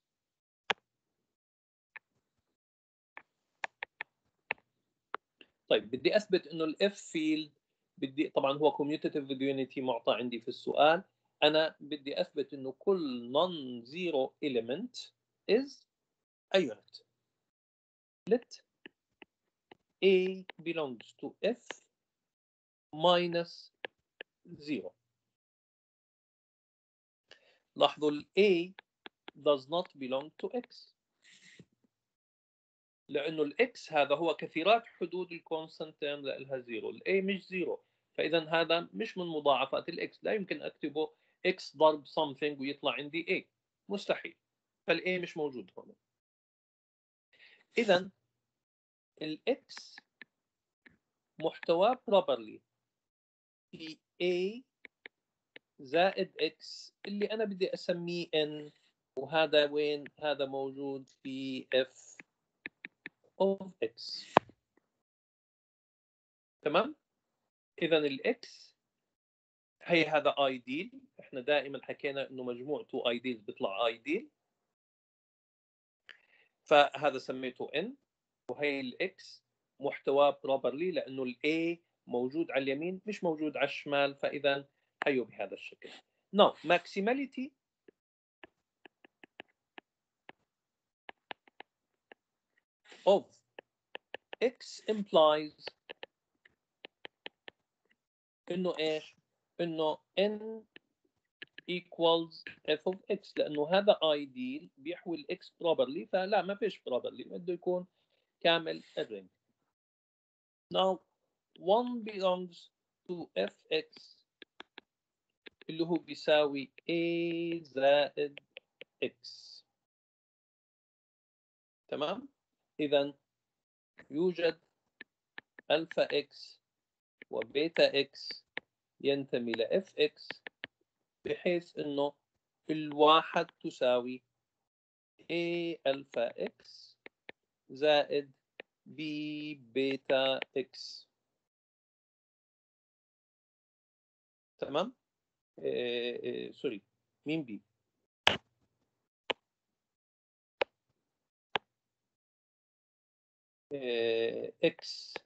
طيب بدي اثبت انه الاف فيلد، بدي طبعا هو commutative unity معطى عندي في السؤال، انا بدي اثبت انه كل non zero element is a unit. let a belongs to f minus 0. لاحظوا ال a does not belong to x، لانه الاكس هذا هو كثيرات حدود الكونستانت تيرم لها زيرو، الاي مش زيرو، فاذا هذا مش من مضاعفات الاكس. لا يمكن اكتبه اكس ضرب something ويطلع عندي اي، مستحيل، فالاي مش موجود هون. اذا الاكس محتواه properly في a زائد x اللي انا بدي اسميه n، وهذا وين؟ هذا موجود في f of x. تمام؟ اذا الاكس هي هذا ايديل، احنا دائما حكينا انه مجموع تو ايديلز بيطلع ايديل، فهذا سميته n، وهي الاكس محتواه بروبرلي لانه الاي موجود على اليمين مش موجود على الشمال، فاذا هيو بهذا الشكل. Now maximality of x implies انه ايش؟ انه n equals f of x، لانه هذا ideal بيحوي الاكس properly، فلا ما فيش properly، بده يكون كامل الرينج. Now 1 belongs to fx اللي هو بيساوي A زائد X. تمام؟ إذا يوجد ألفا X وبيتا X ينتمي ل Fx، بحيث إنه الواحد تساوي A ألفا X زائد B بيتا X. تمام؟ سوري، مين B؟ X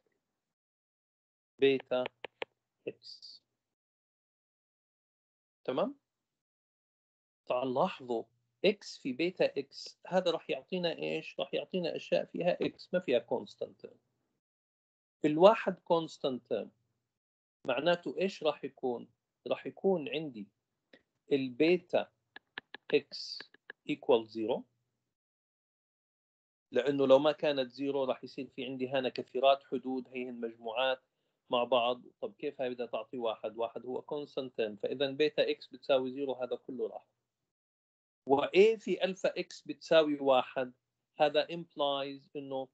بيتا X. تمام؟ طبعا لاحظوا X في بيتا X هذا راح يعطينا إيش؟ راح يعطينا أشياء فيها X ما فيها constant term. الواحد constant term معناته إيش راح يكون؟ راح يكون عندي البيتا X equal 0، لأنه لو ما كانت 0 راح يصير في عندي هنا كثيرات حدود، هي المجموعات مع بعض. طب كيف هاي بدها تعطي واحد؟ واحد هو constant term، فإذا بيتا X بتساوي 0، هذا كله راح. وA في ألفا X بتساوي 1، هذا implies إنه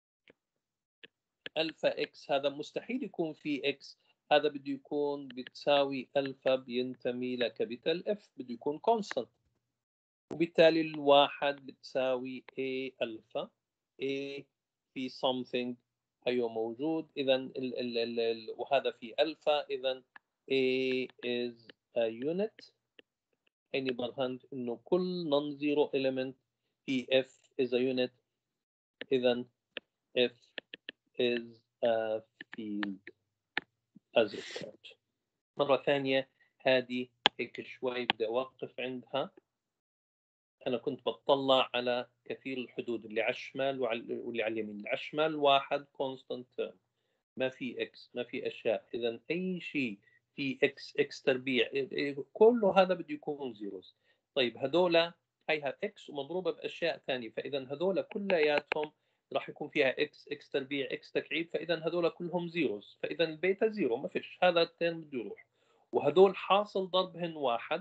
ألفا X هذا مستحيل يكون في X، هذا بده يكون بتساوي ألفا بينتمي لكابيتال F، بده يكون constant، وبالتالي الواحد بتساوي A ألفا. A في something هيو موجود، إذا وهذا في ألفا، إذا A is a unit. يعني برهنت إنه كل non-zero element في F is a unit، إذا F is a field as required. مرة ثانية هذه هيك شوي بدي أوقف عندها. أنا كنت بطلع على كثير الحدود اللي على الشمال واللي على اليمين. على الشمال واحد constant term، ما في X، ما في أشياء، إذا أي شيء في X تربيع كله هذا بده يكون زيروز. طيب هذولا هيها X ومضروبة بأشياء ثانية، فإذا هذولا كلياتهم راح يكون فيها X تربيع X تكعيب، فإذا هذولا كلهم زيروز، فإذا البيتا زيرو ما فيش، هذا الترم بده يروح، وهذول حاصل ضربهن واحد.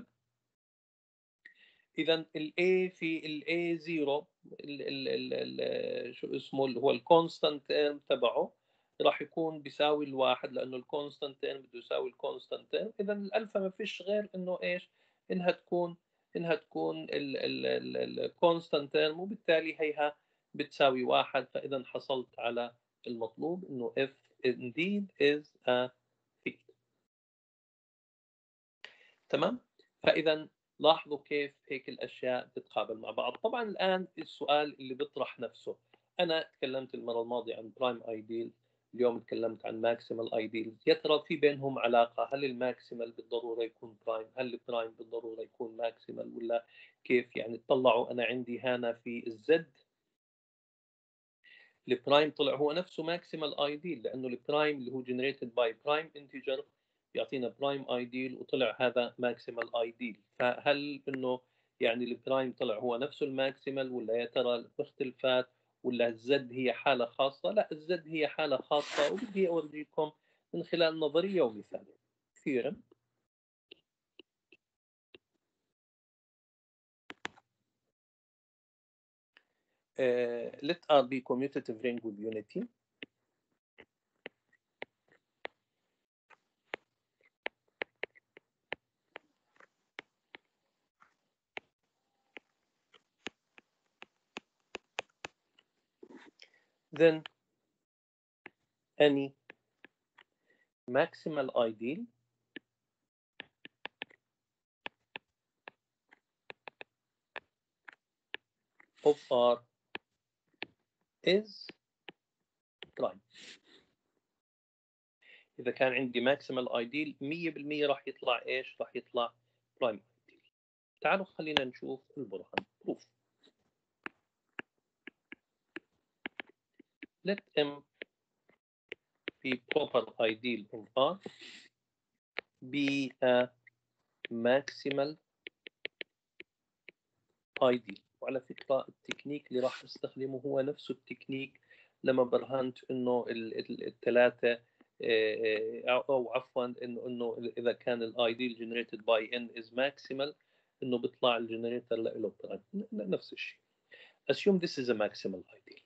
إذا ال A في ال A 0 شو اسمه اللي هو الكونستانت تيرم تبعه راح يكون بيساوي الواحد، لأنه الكونستانت تيرم بده يساوي الكونستانت تيرم. إذا الألفا ما فيش غير إنه إيش؟ إنها تكون الكونستانت تيرم، وبالتالي هيها بتساوي واحد. فإذا حصلت على المطلوب إنه F indeed is a field. تمام؟ فإذا لاحظوا كيف هيك الأشياء تتقابل مع بعض. طبعا الآن السؤال اللي بيطرح نفسه، أنا تكلمت المرة الماضية عن برايم ايديل، اليوم تكلمت عن ماكسيمال ايديل. يا ترى في بينهم علاقة؟ هل الماكسيمال بالضرورة يكون برايم؟ هل البرايم بالضرورة يكون ماكسيمال؟ ولا كيف؟ يعني تطلعوا أنا عندي هنا في الزد البرايم طلع هو نفسه ماكسيمال ايديل، لأنه البرايم اللي هو generated by prime integer يعطينا برايم ايديل، وطلع هذا ماكسيمال ايديل. فهل انه يعني البرايم طلع هو نفسه الماكسيمال، ولا يا ترى الاختلافات، ولا الزد هي حالة خاصة؟ لا، الزد هي حالة خاصة، وبدي أورجيكم من خلال نظرية ومثال. theorem let R be commutative ring with unity. Then any maximal ideal of R is prime. إذا كان عندي maximal ideal 100% راح يطلع إيش؟ راح يطلع prime ideal. تعالوا خلينا نشوف البرهان. proof. Let M be proper ideal of R be a maximal ideal. وعلى فكرة التكنيك اللي راح استخدمه هو نفسه التكنيك لما برهنت انه الثلاثة او عفوا انه اذا كان الايديل generated by n is maximal انه بيطلع الجنريتور له برايم. نفس الشيء. assume this is a maximal ideal.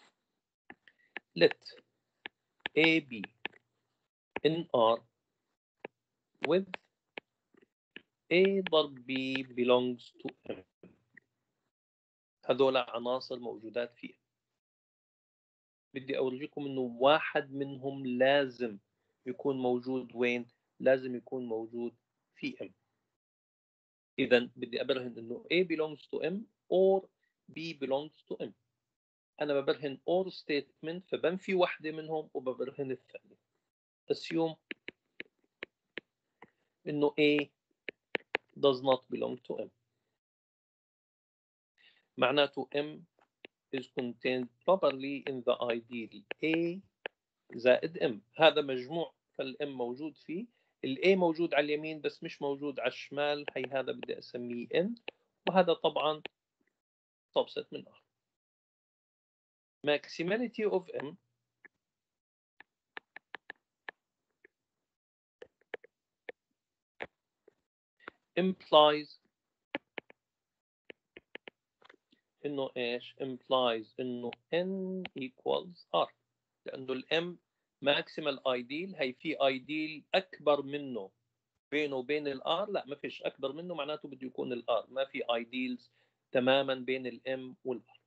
let A be in R with A ضرب B belongs to M. هذول عناصر موجودات فيها. بدي أورجيكم إنه واحد منهم لازم يكون موجود وين؟ لازم يكون موجود في M. إذا بدي أبرهن إنه A belongs to M or B belongs to M. أنا ببرهن or statement فبنفي واحدة منهم وببرهن الثانية. assume إنه A does not belong to M. معناته M is contained properly in the ideal A زائد M. هذا مجموع فالM موجود فيه. الA موجود على اليمين بس مش موجود على الشمال. هي هذا بدي أسميه N وهذا طبعا subset من R. Maximality of M implies إنه إيش؟ implies إنه N equals R. لأنه الM maximal ideal هي في ideal أكبر منه بينه وبين الار. لا ما فيش اكبر منه معناته بده يكون الار. ما في ايديلز تماما بين الام والار.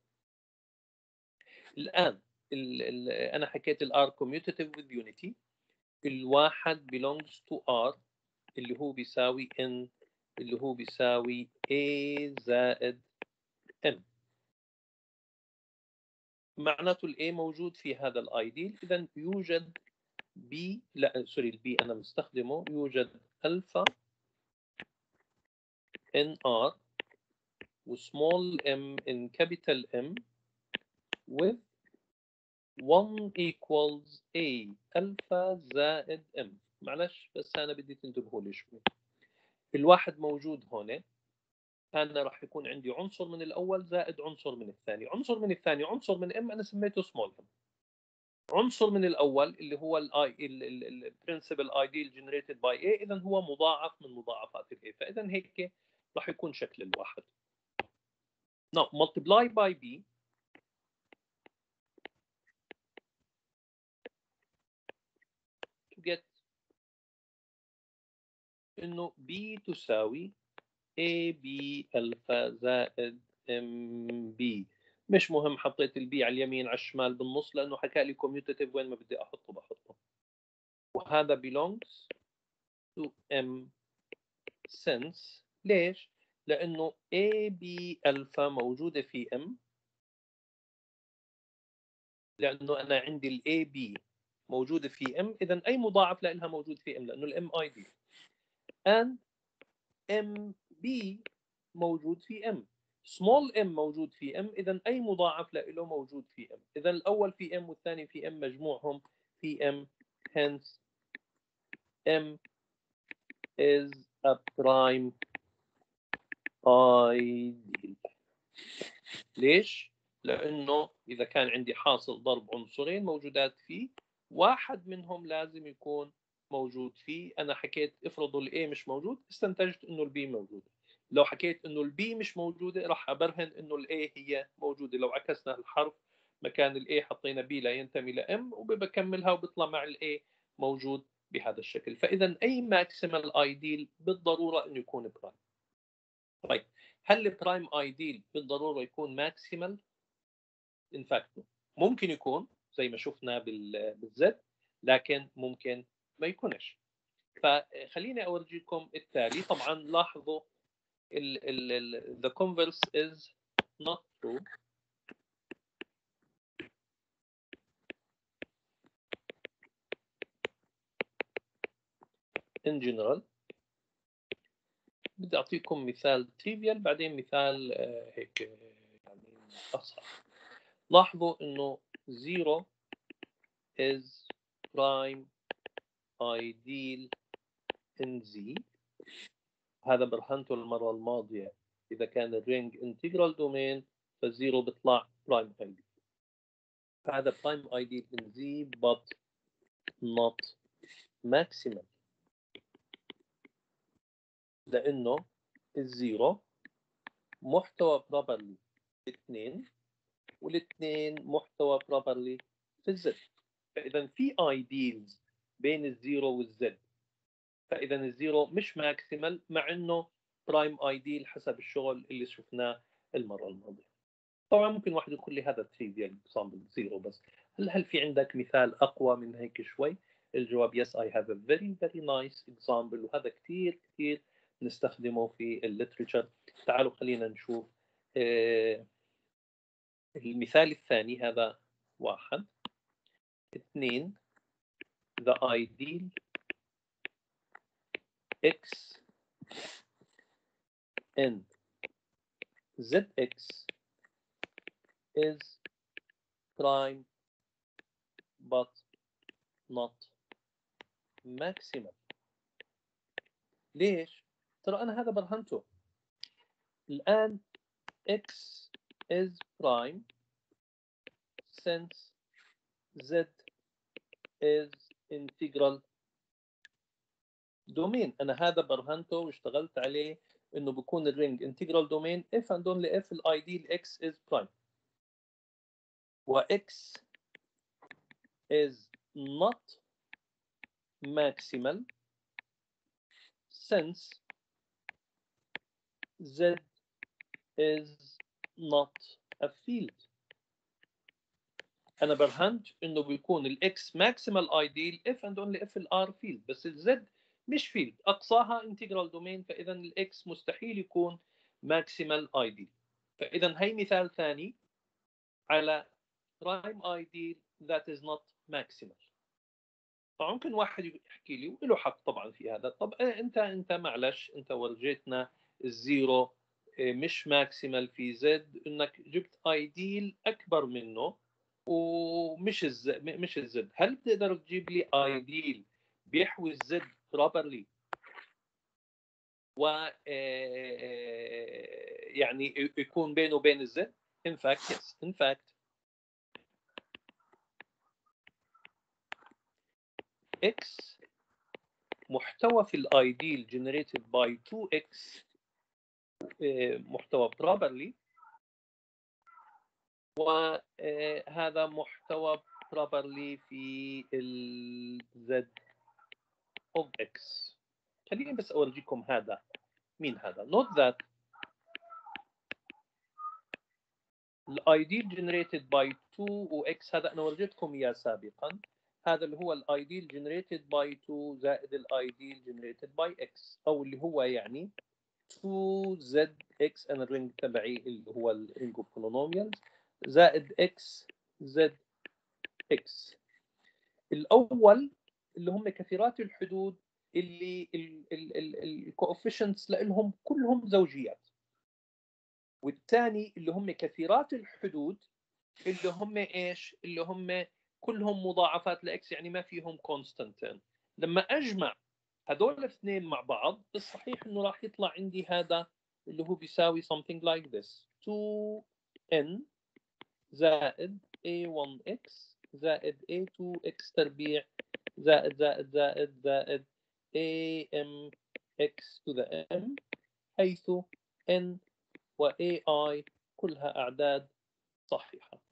الان انا حكيت الار commutative with unity. الواحد belongs to r اللي هو بيساوي n اللي هو بيساوي a زائد m. معناته الاي موجود في هذا الايديل. اذا يوجد بي، لا سوري البي انا مستخدمه، يوجد الفا ان ار وسمول m in capital M with 1 equals A ألفا زائد M. معلش بس أنا بدي تنتبهوا لي شوي. الواحد موجود هون، أنا راح يكون عندي عنصر من الأول زائد عنصر من الثاني. عنصر من الثاني عنصر من M أنا سميته small m. عنصر من الأول اللي هو ال principal ideal generated by A إذا هو مضاعف من مضاعفات ال A. فإذا هيك راح يكون شكل الواحد. Now multiply by B to get إنه B تساوي AB ألفا زائد MB. مش مهم حطيت البي على اليمين على الشمال بالنص لأنه حكى لي commutative وين ما بدي أحطه بحطه. وهذا belongs to M since ليش؟ لأنه AB ألفا موجودة في M. لأنه أنا عندي ال AB موجودة في M إذا أي مضاعف لها موجود في M لأنه ال M ID and MB موجود في M. small m موجود في m اذا اي مضاعف له موجود في m. اذا الاول في m والثاني في m مجموعهم في m. hence m is a prime ideal. ليش؟ لانه اذا كان عندي حاصل ضرب عنصرين موجودات فيه واحد منهم لازم يكون موجود فيه. انا حكيت افرضوا الاي مش موجود استنتجت انه البي موجود. لو حكيت انه البي مش موجوده راح ابرهن انه الاي هي موجوده. لو عكسنا الحرف مكان الاي حطينا بي لا ينتمي لام وبكملها وبيطلع مع الاي موجود بهذا الشكل. فاذا اي ماكسيمال ايديل بالضروره انه يكون برايم. طيب هل البرايم ايديل بالضروره يكون ماكسيمال؟ ان فاكت ممكن يكون زي ما شفنا بالزد لكن ممكن ما يكونش. فخليني اورجيكم التالي. طبعا لاحظوا the converse is not true. in general بدي اعطيكم مثال تريفيال بعدين مثال هيك يعني اصعب. لاحظوا انه 0 is prime ideal in Z. هذا برهنته المرة الماضية. إذا كان الرينج انتجرال دومين فالزيرو بيطلع برايم ايديل. هذا برايم ايديل in Z but not maximal، لأنه الزيرو محتوى properly 2 والاثنين محتوى properly في الزد. فإذا في ideals بين الزيرو والزد، فإذا الزيرو مش ماكسيمال مع إنه برايم ideal حسب الشغل اللي شفناه المرة الماضية. طبعا ممكن واحد يقول لي هذا trivial example زيرو بس، هل في عندك مثال أقوى من هيك شوي؟ الجواب yes I have a very nice example، وهذا كثير نستخدمه في الليتريتشر. تعالوا خلينا نشوف المثال الثاني. هذا 1 2 the ideal x in zx is prime but not maximal. ليش؟ ترى أنا هذا برهنته. الآن x is prime since z is integral domain. أنا هذا برهنته واشتغلت عليه إنه بيكون الرينج integral domain if and only if الideal x is prime و x is not maximal since z is not a field. أنا برهنت إنه بيكون الإكس maximal ideal if and only if الآر field، بس الزد مش field، أقصاها integral domain، فإذا الإكس مستحيل يكون maximal ideal. فإذا هي مثال ثاني على prime ideal that is not maximal. فممكن واحد يحكي لي وله حق طبعا في هذا، طب أنت معلش أنت ورجيتنا الزيرو مش ماكسيمال في زد، انك جبت ايديل اكبر منه ومش مش الزد. هل بتقدر تجيب لي ايديل بيحوي الزد بروبرلي و يعني يكون بينه وبين الزد؟ in fact yes. in fact x محتوى في الايديل generated by 2x محتوى properly، وهذا محتوى properly في ال z of x. خليني بس أورجيكم هذا مين هذا. note that الايديل generated by 2 و x هذا أنا ورجيتكم إياه سابقا، هذا اللي هو الايديل generated by 2 زائد الايديل generated by x، أو اللي هو يعني 2zx أنا الرينج تبعي اللي هو الرينج اوف بولينوميالز زائد x zx. الأول اللي هم كثيرات الحدود اللي الكوفيشنتس لهم كلهم زوجيات، والثاني اللي هم كثيرات الحدود اللي هم ايش؟ اللي هم كلهم مضاعفات لاكس، يعني ما فيهم كونستانتين. لما اجمع هذول الاثنين مع بعض الصحيح انه راح يطلع عندي هذا اللي هو بيساوي something like this 2n زائد a1x زائد a2x تربيع زائد زائد زائد زائد amx to the m، حيث n و ai كلها أعداد صحيحة.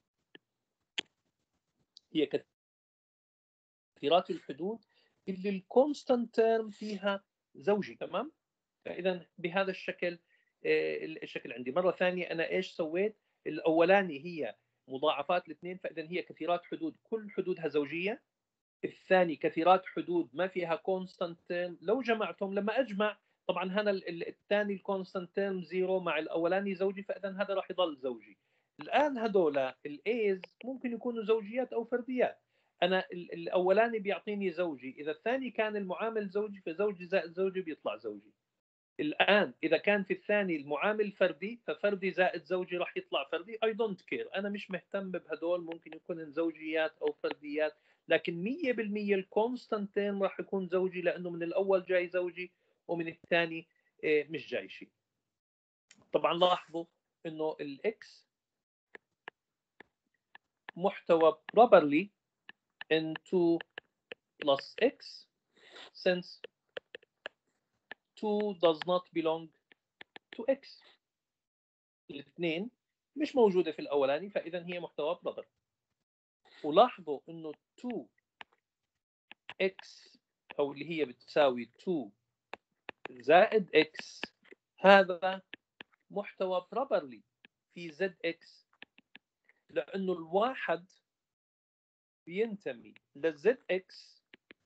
هي كثيرات الحدود اللي الكونستانت تيرم فيها زوجي، تمام؟ فإذا بهذا الشكل الشكل عندي. مرة ثانية أنا إيش سويت؟ الأولاني هي مضاعفات الاثنين، فإذا هي كثيرات حدود كل حدودها زوجية. الثاني كثيرات حدود ما فيها كونستانت تيرم، لو جمعتهم لما أجمع طبعا هنا الثاني الكونستانت تيرم زيرو مع الأولاني زوجي، فإذا هذا راح يضل زوجي. الآن هذول الأيز ممكن يكونوا زوجيات أو فرديات. أنا الأولاني بيعطيني زوجي، إذا الثاني كان المعامل زوجي فزوجي زائد زوجي بيطلع زوجي. الآن إذا كان في الثاني المعامل فردي ففردي زائد زوجي راح يطلع فردي. I don't care، أنا مش مهتم بهدول، ممكن يكون زوجيات أو فرديات، لكن 100% الكونستانتين راح يكون زوجي لأنه من الأول جاي زوجي ومن الثاني مش جاي شيء. طبعا لاحظوا إنه الإكس محتوى properly into plus x since 2 does not belong to x. الاثنين مش موجودة في الأولاني، فإذا هي محتوى brother. ولاحظوا إنه 2x أو اللي هي بتساوي 2 زائد x هذا محتوى properly في zx، لأنه الواحد بينتمي لzx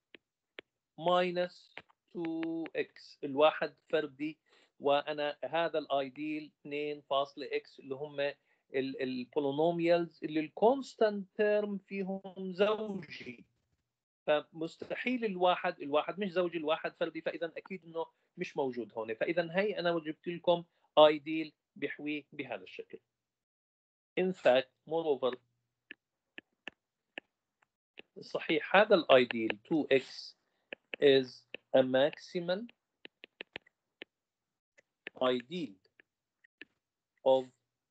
minus 2x. الواحد فردي، وأنا هذا الأيديل 2.x اللي هم البولينوميالز اللي الكونستانت تيرم فيهم زوجي، فمستحيل الواحد مش زوجي، الواحد فردي، فإذا أكيد إنه مش موجود هون. فإذا هي أنا جبت لكم أيديل بيحويه بهذا الشكل. In fact, moreover صحيح هذا الأيديل 2x is a maximal ideal of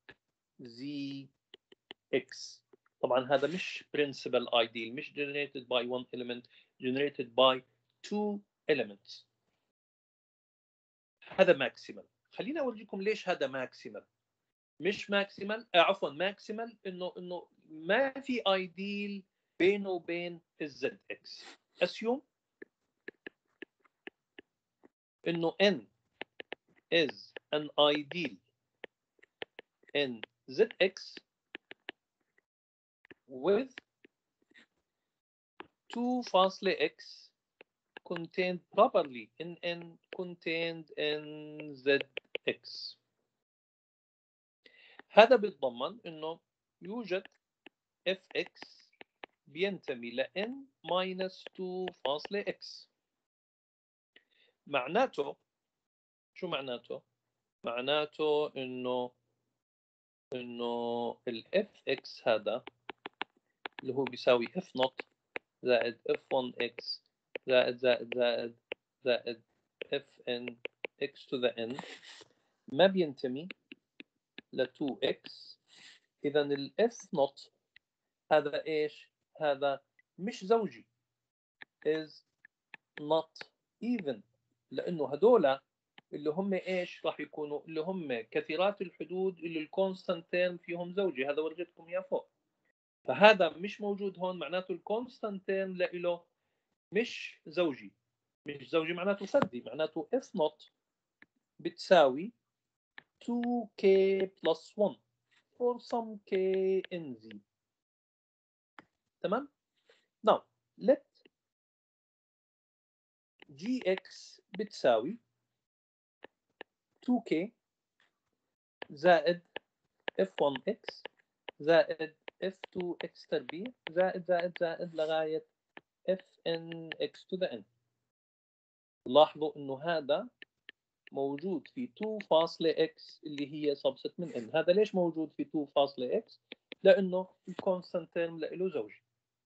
zx. طبعا هذا مش principal ideal، مش generated by one element، generated by two elements. هذا maximal. خليني أوريكم ليش هذا maximal. مش ماكسيمال، عفوا ماكسيمال، انه ما في ايديل بينه وبين الزد اكس. assume انه n is an ideal in zx with 2 فاصلة x contained properly in n contained in zx. هذا بيتضمن انه يوجد fx بينتمي ل n minus 2 فاصلة x. معناته شو معناته؟ معناته انه ال fx هذا اللي هو بيساوي f نوت زائد f1x زائد fn x to the n ما بينتمي ل 2x. اذا ال f نوت هذا ايش؟ هذا مش زوجي، is not even، لانه هذول اللي هم ايش راح يكونوا؟ اللي هم كثيرات الحدود اللي الكونستانت تيرم فيهم زوجي. هذا ورجيتكم اياه فوق. فهذا مش موجود هون، معناته الكونستانت تيرم له مش زوجي. مش زوجي معناته فردي، معناته f نوت بتساوي 2k plus 1 for some k in z. تمام؟ now let gx بتساوي 2k زائد f1x زائد f2x تربيع زائد لغاية fnx to the n. لاحظوا انه هذا موجود في 2 فاصلة x اللي هي subset من n. هذا ليش موجود في 2 فاصلة x؟ لانه الكونستانت تيرم له زوجي.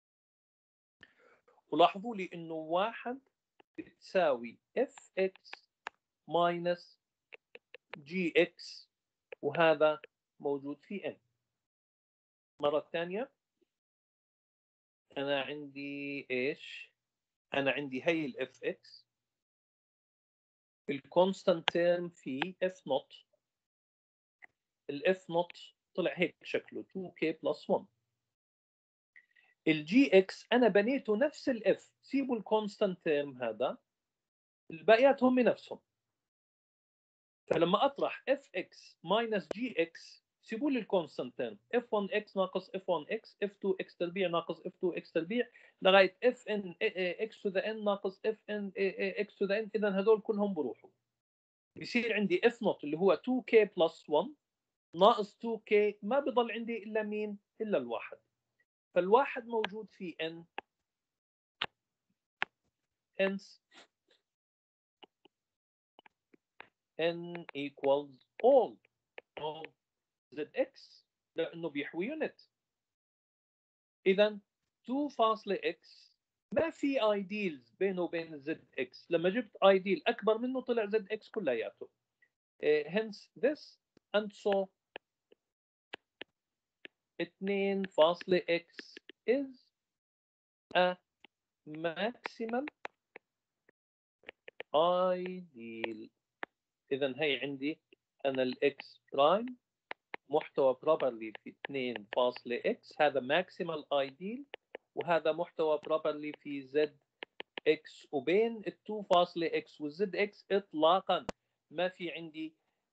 ولاحظوا لي انه واحد بتساوي fx minus gx، وهذا موجود في n. مرة ثانية أنا عندي إيش؟ أنا عندي هي ال fx، الكونستانت تيرم في f نوت، ال f نوت طلع هيك شكله 2k plus 1. ال gx أنا بنيته نفس ال f، سيبوا الكونستانت تيرم هذا، الباقيات هم نفسهم. فلما أطرح fx minus gx سيبوا لي الكونستانت تيرم، f1x ناقص f1x، f2x تربيع ناقص f2x تربيع لغايه fn x to the n ناقص fn x to the n. اذا هذول كلهم بروحوا، بيصير عندي f نوت اللي هو 2k plus 1 ناقص 2k، ما بضل عندي الا مين؟ الا الواحد. فالواحد موجود في n، hence n equals all of zx لانه بيحوي يونت. اذا 2 فاصلة x ما في ايديلز بينه وبين زد اكس. لما جبت ايديل اكبر منه طلع زد اكس كلياته. hence this and so 2 فاصلة x is a maximal ideal. إذا هي عندي أنا الإكس برايم محتوى properly في 2.x، هذا maximal ideal، وهذا محتوى properly في z x، وبين ال 2.x وال zx إطلاقا ما في عندي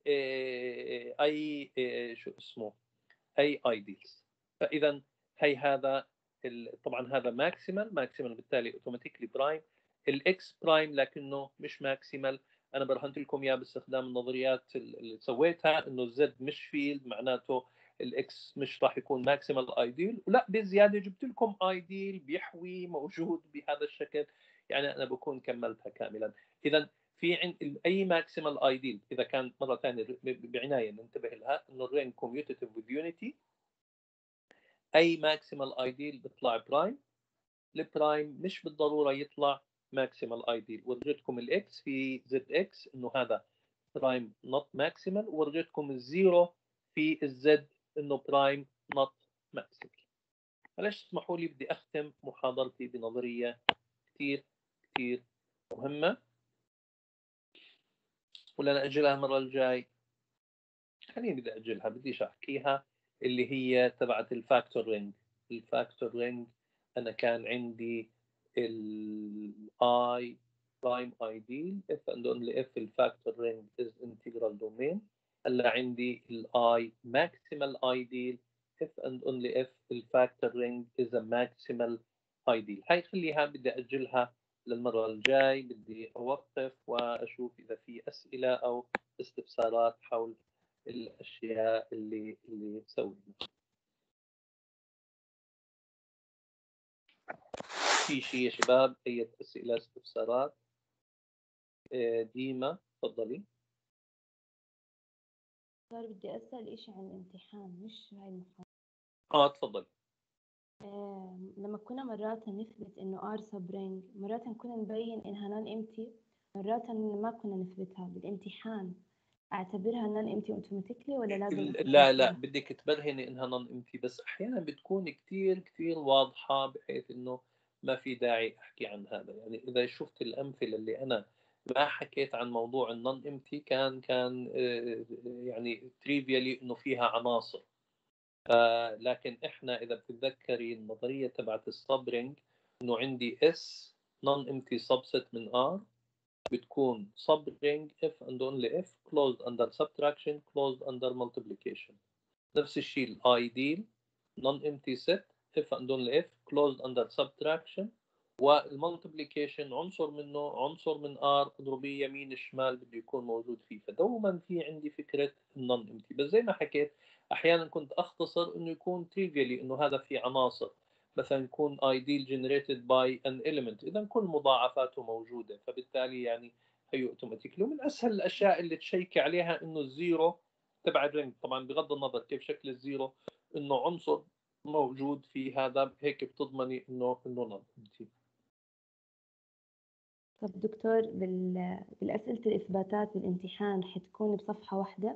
أي شو اسمه أي ideals. فإذا هي هذا طبعا هذا ماكسيمال بالتالي اوتوماتيكلي برايم. الاكس برايم لكنه مش ماكسيمال، انا برهنت لكم اياه باستخدام النظريات اللي سويتها انه الزد مش فيلد، معناته الاكس مش راح يكون ماكسيمال ايديل، ولا بالزياده جبت لكم ايديل بيحوي موجود بهذا الشكل، يعني انا بكون كملتها كاملا. اذا في عند اي ماكسيمال ايديل اذا كان مره ثانيه بعنايه ننتبه لها انه الرينج كوميوتيتيف وذ يونيتي، اي ماكسيمال ايديل بيطلع برايم. البرايم مش بالضروره يطلع ماكسيمال ايديل. ورجيتكم الاكس في زد اكس انه هذا برايم نوت ماكسيمال، ورجيتكم الزيرو في الزد انه برايم نوت ماكسيمال. معلش اسمحوا لي بدي اختم محاضرتي بنظريه كثير كثير مهمه، ولا ناجلها المره الجاي؟ خليني بدي اجلها، بديش احكيها، اللي هي تبعت الفاكتور رينج. الفاكتور رينج انا كان عندي الاي برايم ايديل اف اند اونلي اف الفاكتور رينج از انتجرال دومين. هلا عندي الاي ماكسيمال ايديل اف اند اونلي اف الفاكتور رينج از ا ماكسيمال ايديل. هاي خليها بدي اجلها للمره الجاي، بدي اوقف واشوف اذا في اسئله او استفسارات حول الاشياء اللي سوينا. في شيء يا شباب، اي اسئله استفسارات؟ ديما تفضلي. صار بدي أسأل إشي عن الامتحان، مش هاي المحاضرة. تفضلي. لما كنا مرات نثبت إنه R sub ring، مرات كنا نبين إنها non empty، مرات ما كنا نثبتها بالامتحان. أعتبرها non empty automatically ولا لازم لا بدك تبرهني إنها non empty، بس أحيانا بتكون كثير كثير واضحة بحيث إنه ما في داعي أحكي عن هذا. يعني إذا شفت الأمثلة اللي أنا ما حكيت عن موضوع النون امتي كان يعني تريفيالي إنه فيها عناصر. لكن احنا اذا بتتذكري النظريه تبعت السبرينج، انه عندي اس نون امتي سبست من ار بتكون سبرينج اف اند اونلي اف closed under subtraction closed under multiplication. نفس الشيء الايديل نون امتي set اف اند اونلي اف closed under subtraction، والمالتيبليكيشن عنصر منه عنصر من ار اضربيه يمين الشمال بده يكون موجود فيه. فدوما في عندي فكره النون امتي، بس زي ما حكيت احيانا كنت اختصر انه يكون تريفيالي انه هذا في عناصر، مثلا يكون ideal generated by an element، اذا كل مضاعفاته موجوده، فبالتالي يعني هي اوتوماتيكلي. ومن اسهل الاشياء اللي تشيكي عليها انه الزيرو تبع الرينج، طبعا بغض النظر كيف شكل الزيرو، انه عنصر موجود في هذا، هيك بتضمني انه نون امتي. طب دكتور، بالأسئلة الإثباتات بالامتحان حتكون بصفحة واحدة؟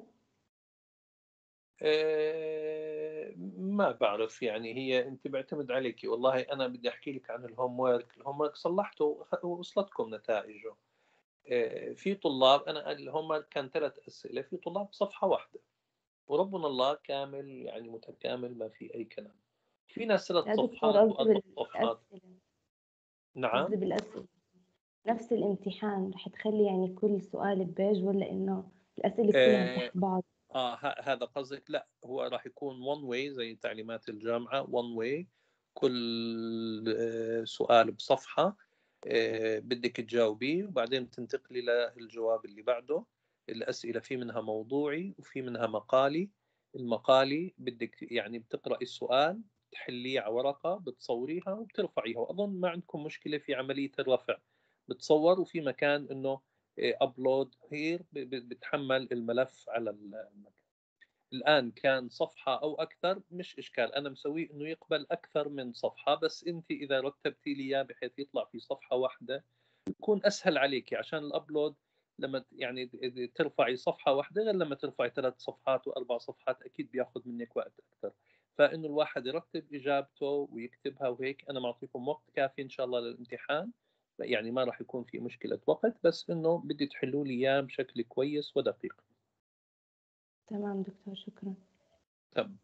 ما بعرف، يعني هي انت بعتمد عليك. والله انا بدي احكي لك عن الهوم ورك صلحته ووصلتكم نتائجه. في طلاب، انا الهوم ورك كان 3 اسئله، في طلاب صفحه واحده وربنا الله كامل يعني متكامل ما في اي كلام. في ناس 3 لا دكتور، صفحات قصدي و4 صفحات. بالأسئلة. نعم. قصدي بالأسئلة نفس الامتحان رح تخلي يعني كل سؤال ببيج، ولا إنه الأسئلة كلها تحت بعض؟ هذا قصدك؟ لا، هو راح يكون one way زي تعليمات الجامعة، one way، كل سؤال بصفحة بدك تجاوبيه وبعدين تنتقلي للجواب اللي بعده. الأسئلة في منها موضوعي وفي منها مقالي. المقالي بدك يعني بتقرأي السؤال، تحليه على ورقة، بتصوريها وبترفعيها، وأظن ما عندكم مشكلة في عملية الرفع. بتصور وفي مكان إنه ابلود هير بتحمل الملف على المكان. الان كان صفحه او اكثر مش اشكال، انا مسويه انه يقبل اكثر من صفحه، بس انت اذا رتبتي لي اياه بحيث يطلع في صفحه واحده يكون اسهل عليكي، عشان الابلود لما يعني ترفعي صفحه واحده غير لما ترفعي 3 صفحات و4 صفحات، اكيد بياخذ منك وقت اكثر. فإنه الواحد يرتب إجابته ويكتبها وهيك. أنا معطيكم وقت كافي إن شاء الله للامتحان، يعني ما راح يكون في مشكلة وقت، بس إنه بدي تحلوا لي إياه بشكل كويس ودقيق. تمام دكتور، شكرا. تمام.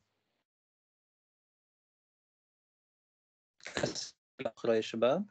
أسئلة أخرى يا شباب؟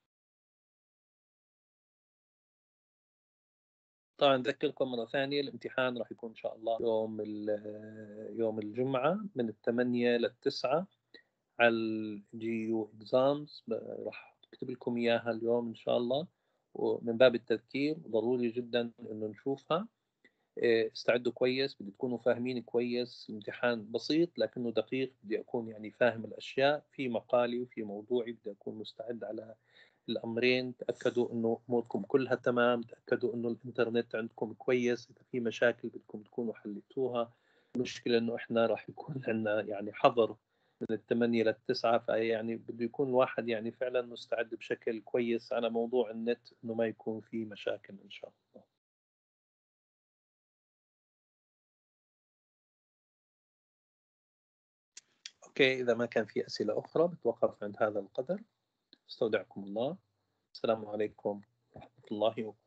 طبعا نذكركم مرة ثانية الامتحان راح يكون إن شاء الله يوم الجمعة من 8 ل9 على الGU Exams. راح أكتب لكم إياها اليوم إن شاء الله، ومن باب التذكير ضروري جدا إنه نشوفها. استعدوا كويس، بدي تكونوا فاهمين كويس. الامتحان بسيط لكنه دقيق، بدي أكون يعني فاهم الأشياء في مقالي وفي موضوعي، بدي أكون مستعد على الأمرين. تأكدوا إنه أموركم كلها تمام، تأكدوا إنه الإنترنت عندكم كويس، إذا في مشاكل بدكم تكونوا حليتوها. المشكلة إنه إحنا راح يكون عندنا يعني حظر من 8 ل9، فيعني بده يكون الواحد يعني فعلا مستعد بشكل كويس على موضوع النت، إنه ما يكون في مشاكل إن شاء الله. أوكي، إذا ما كان في أسئلة أخرى بتوقف عند هذا القدر. استودعكم الله. السلام عليكم ورحمة الله وبركاته.